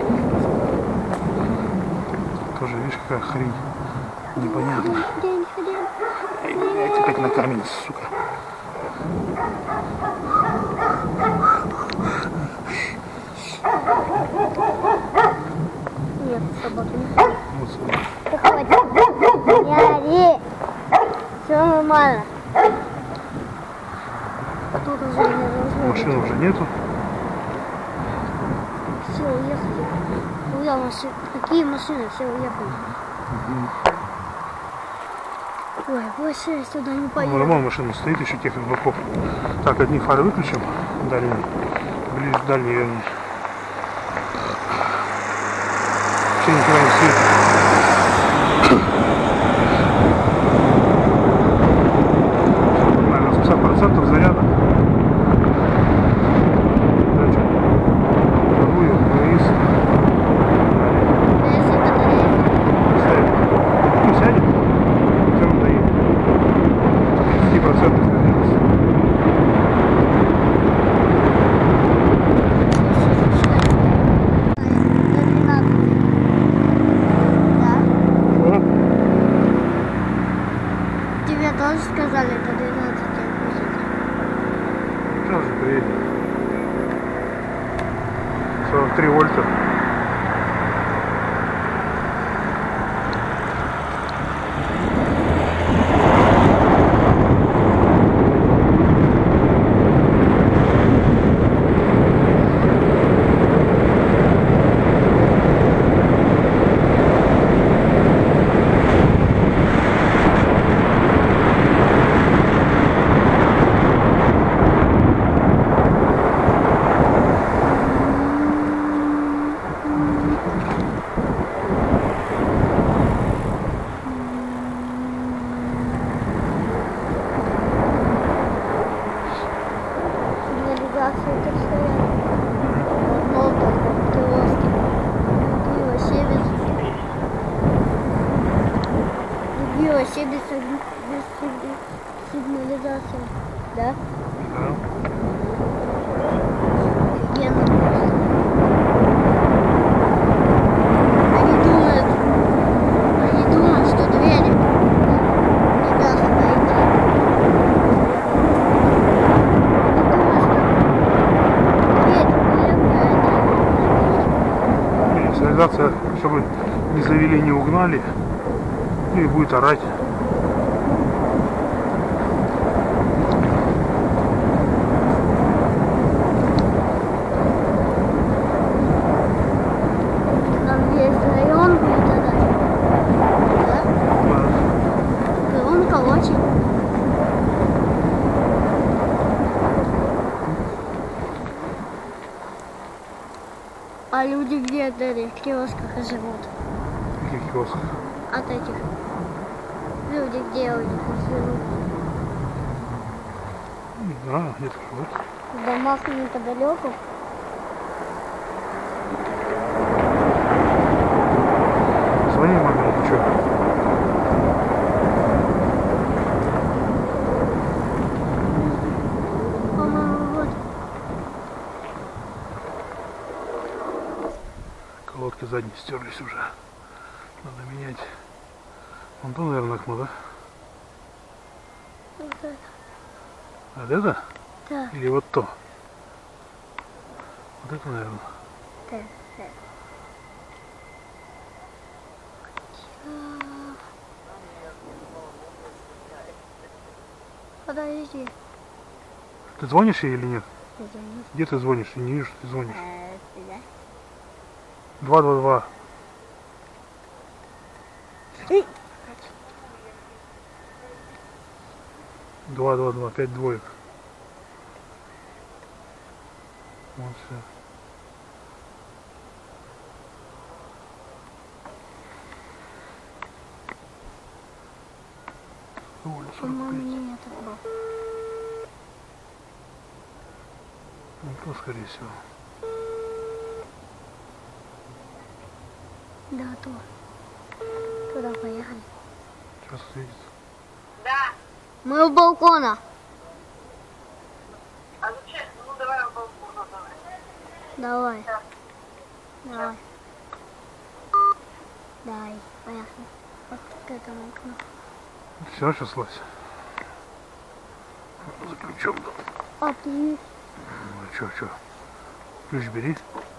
Тоже, видишь, какая хрень. Непонятно. Хрень, хрень. Ай, блядь, опять на камень, сука. Нет, собака не. Вот собака. Да хватит. Не ори. Все нормально. Тут уже не должно быть. Машины уже нету. Все, уехали. Куда машины? Какие машины? Все, уехали. Ой, больше я сюда не Ну, поеду. вон машина стоит, еще тех боков. Так, одни фары выключим. Дальние. Ближе, дальние, вернее. Вообще нихера не светит. Наверное, 50% заряда. Да, что? Вторую, вниз. Если батарея. Ставим. Ну, сядет. Все равно доедет. 30% зарядится. Тебе тоже сказали до 12 Сейчас же приедет. 43 вольта. Сигнализация тут стоят. Вот только киоски. Другие вообще без сигнализации. Да? Да. Офигенно просто. Они думают, что двери не даст пройти. Они думают, что дверь крепкая, сигнализация, чтобы не завели, не угнали. И будет орать. Там весь район будет орать. Да? Громко очень. А люди где от этих киосках живут? Каких киосках? От этих. Люди где у них живут? Да, где-то живут. В домах неподалеку. Звони маме, или что? По-моему, вот. Колодки задние стерлись уже. Надо менять. Вон то, наверное, окно, да? Вот это. А это? Да, Или вот то? Вот это, наверное. да, да. Подожди. Ты звонишь ей или нет? Извини. Где ты звонишь? Я не вижу, что ты звонишь. Сюда. 222. Эй. 222, 5 двоек. Вот все. По-моему, не это был. Ну, то, скорее всего. Да, то. Туда поехали. Сейчас светит. Да. Мы у балкона. А зачем? Ну давай в балкон давай. Давай. Да. Давай. Давай, поехали. Вот к этому окну. Все, сейчас лазь. За ключом. А ты? Ну, что? Ключ бери.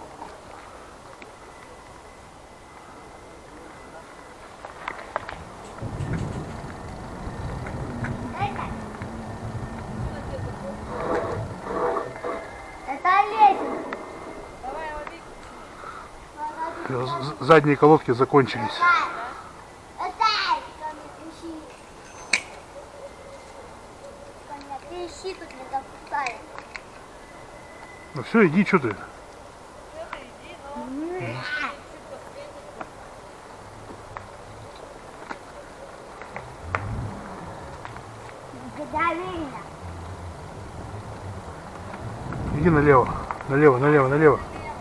Это лестница. Задние колодки закончились. Ищи тут не запускай. Ну все, иди, что ты? Доверенно. Иди налево. Налево.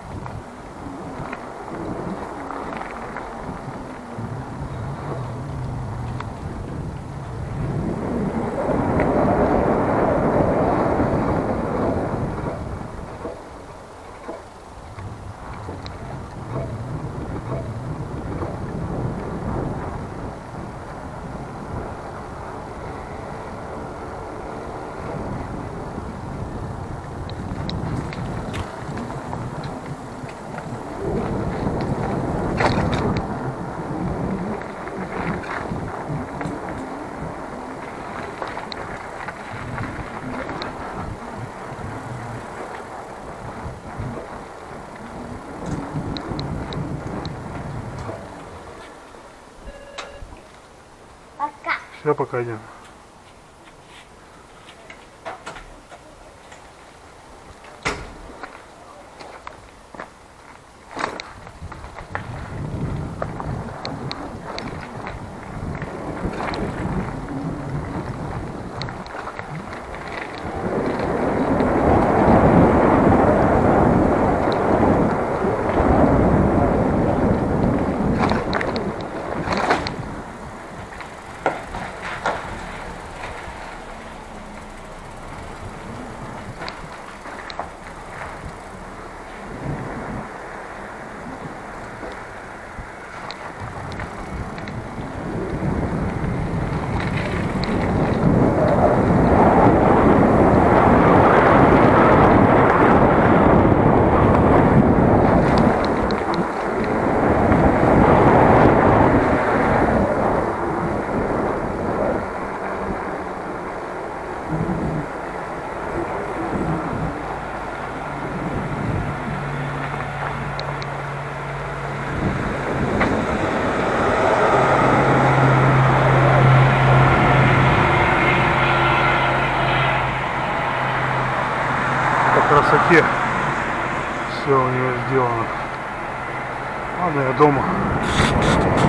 Пока. Все, пока идем. Ладно, я дома.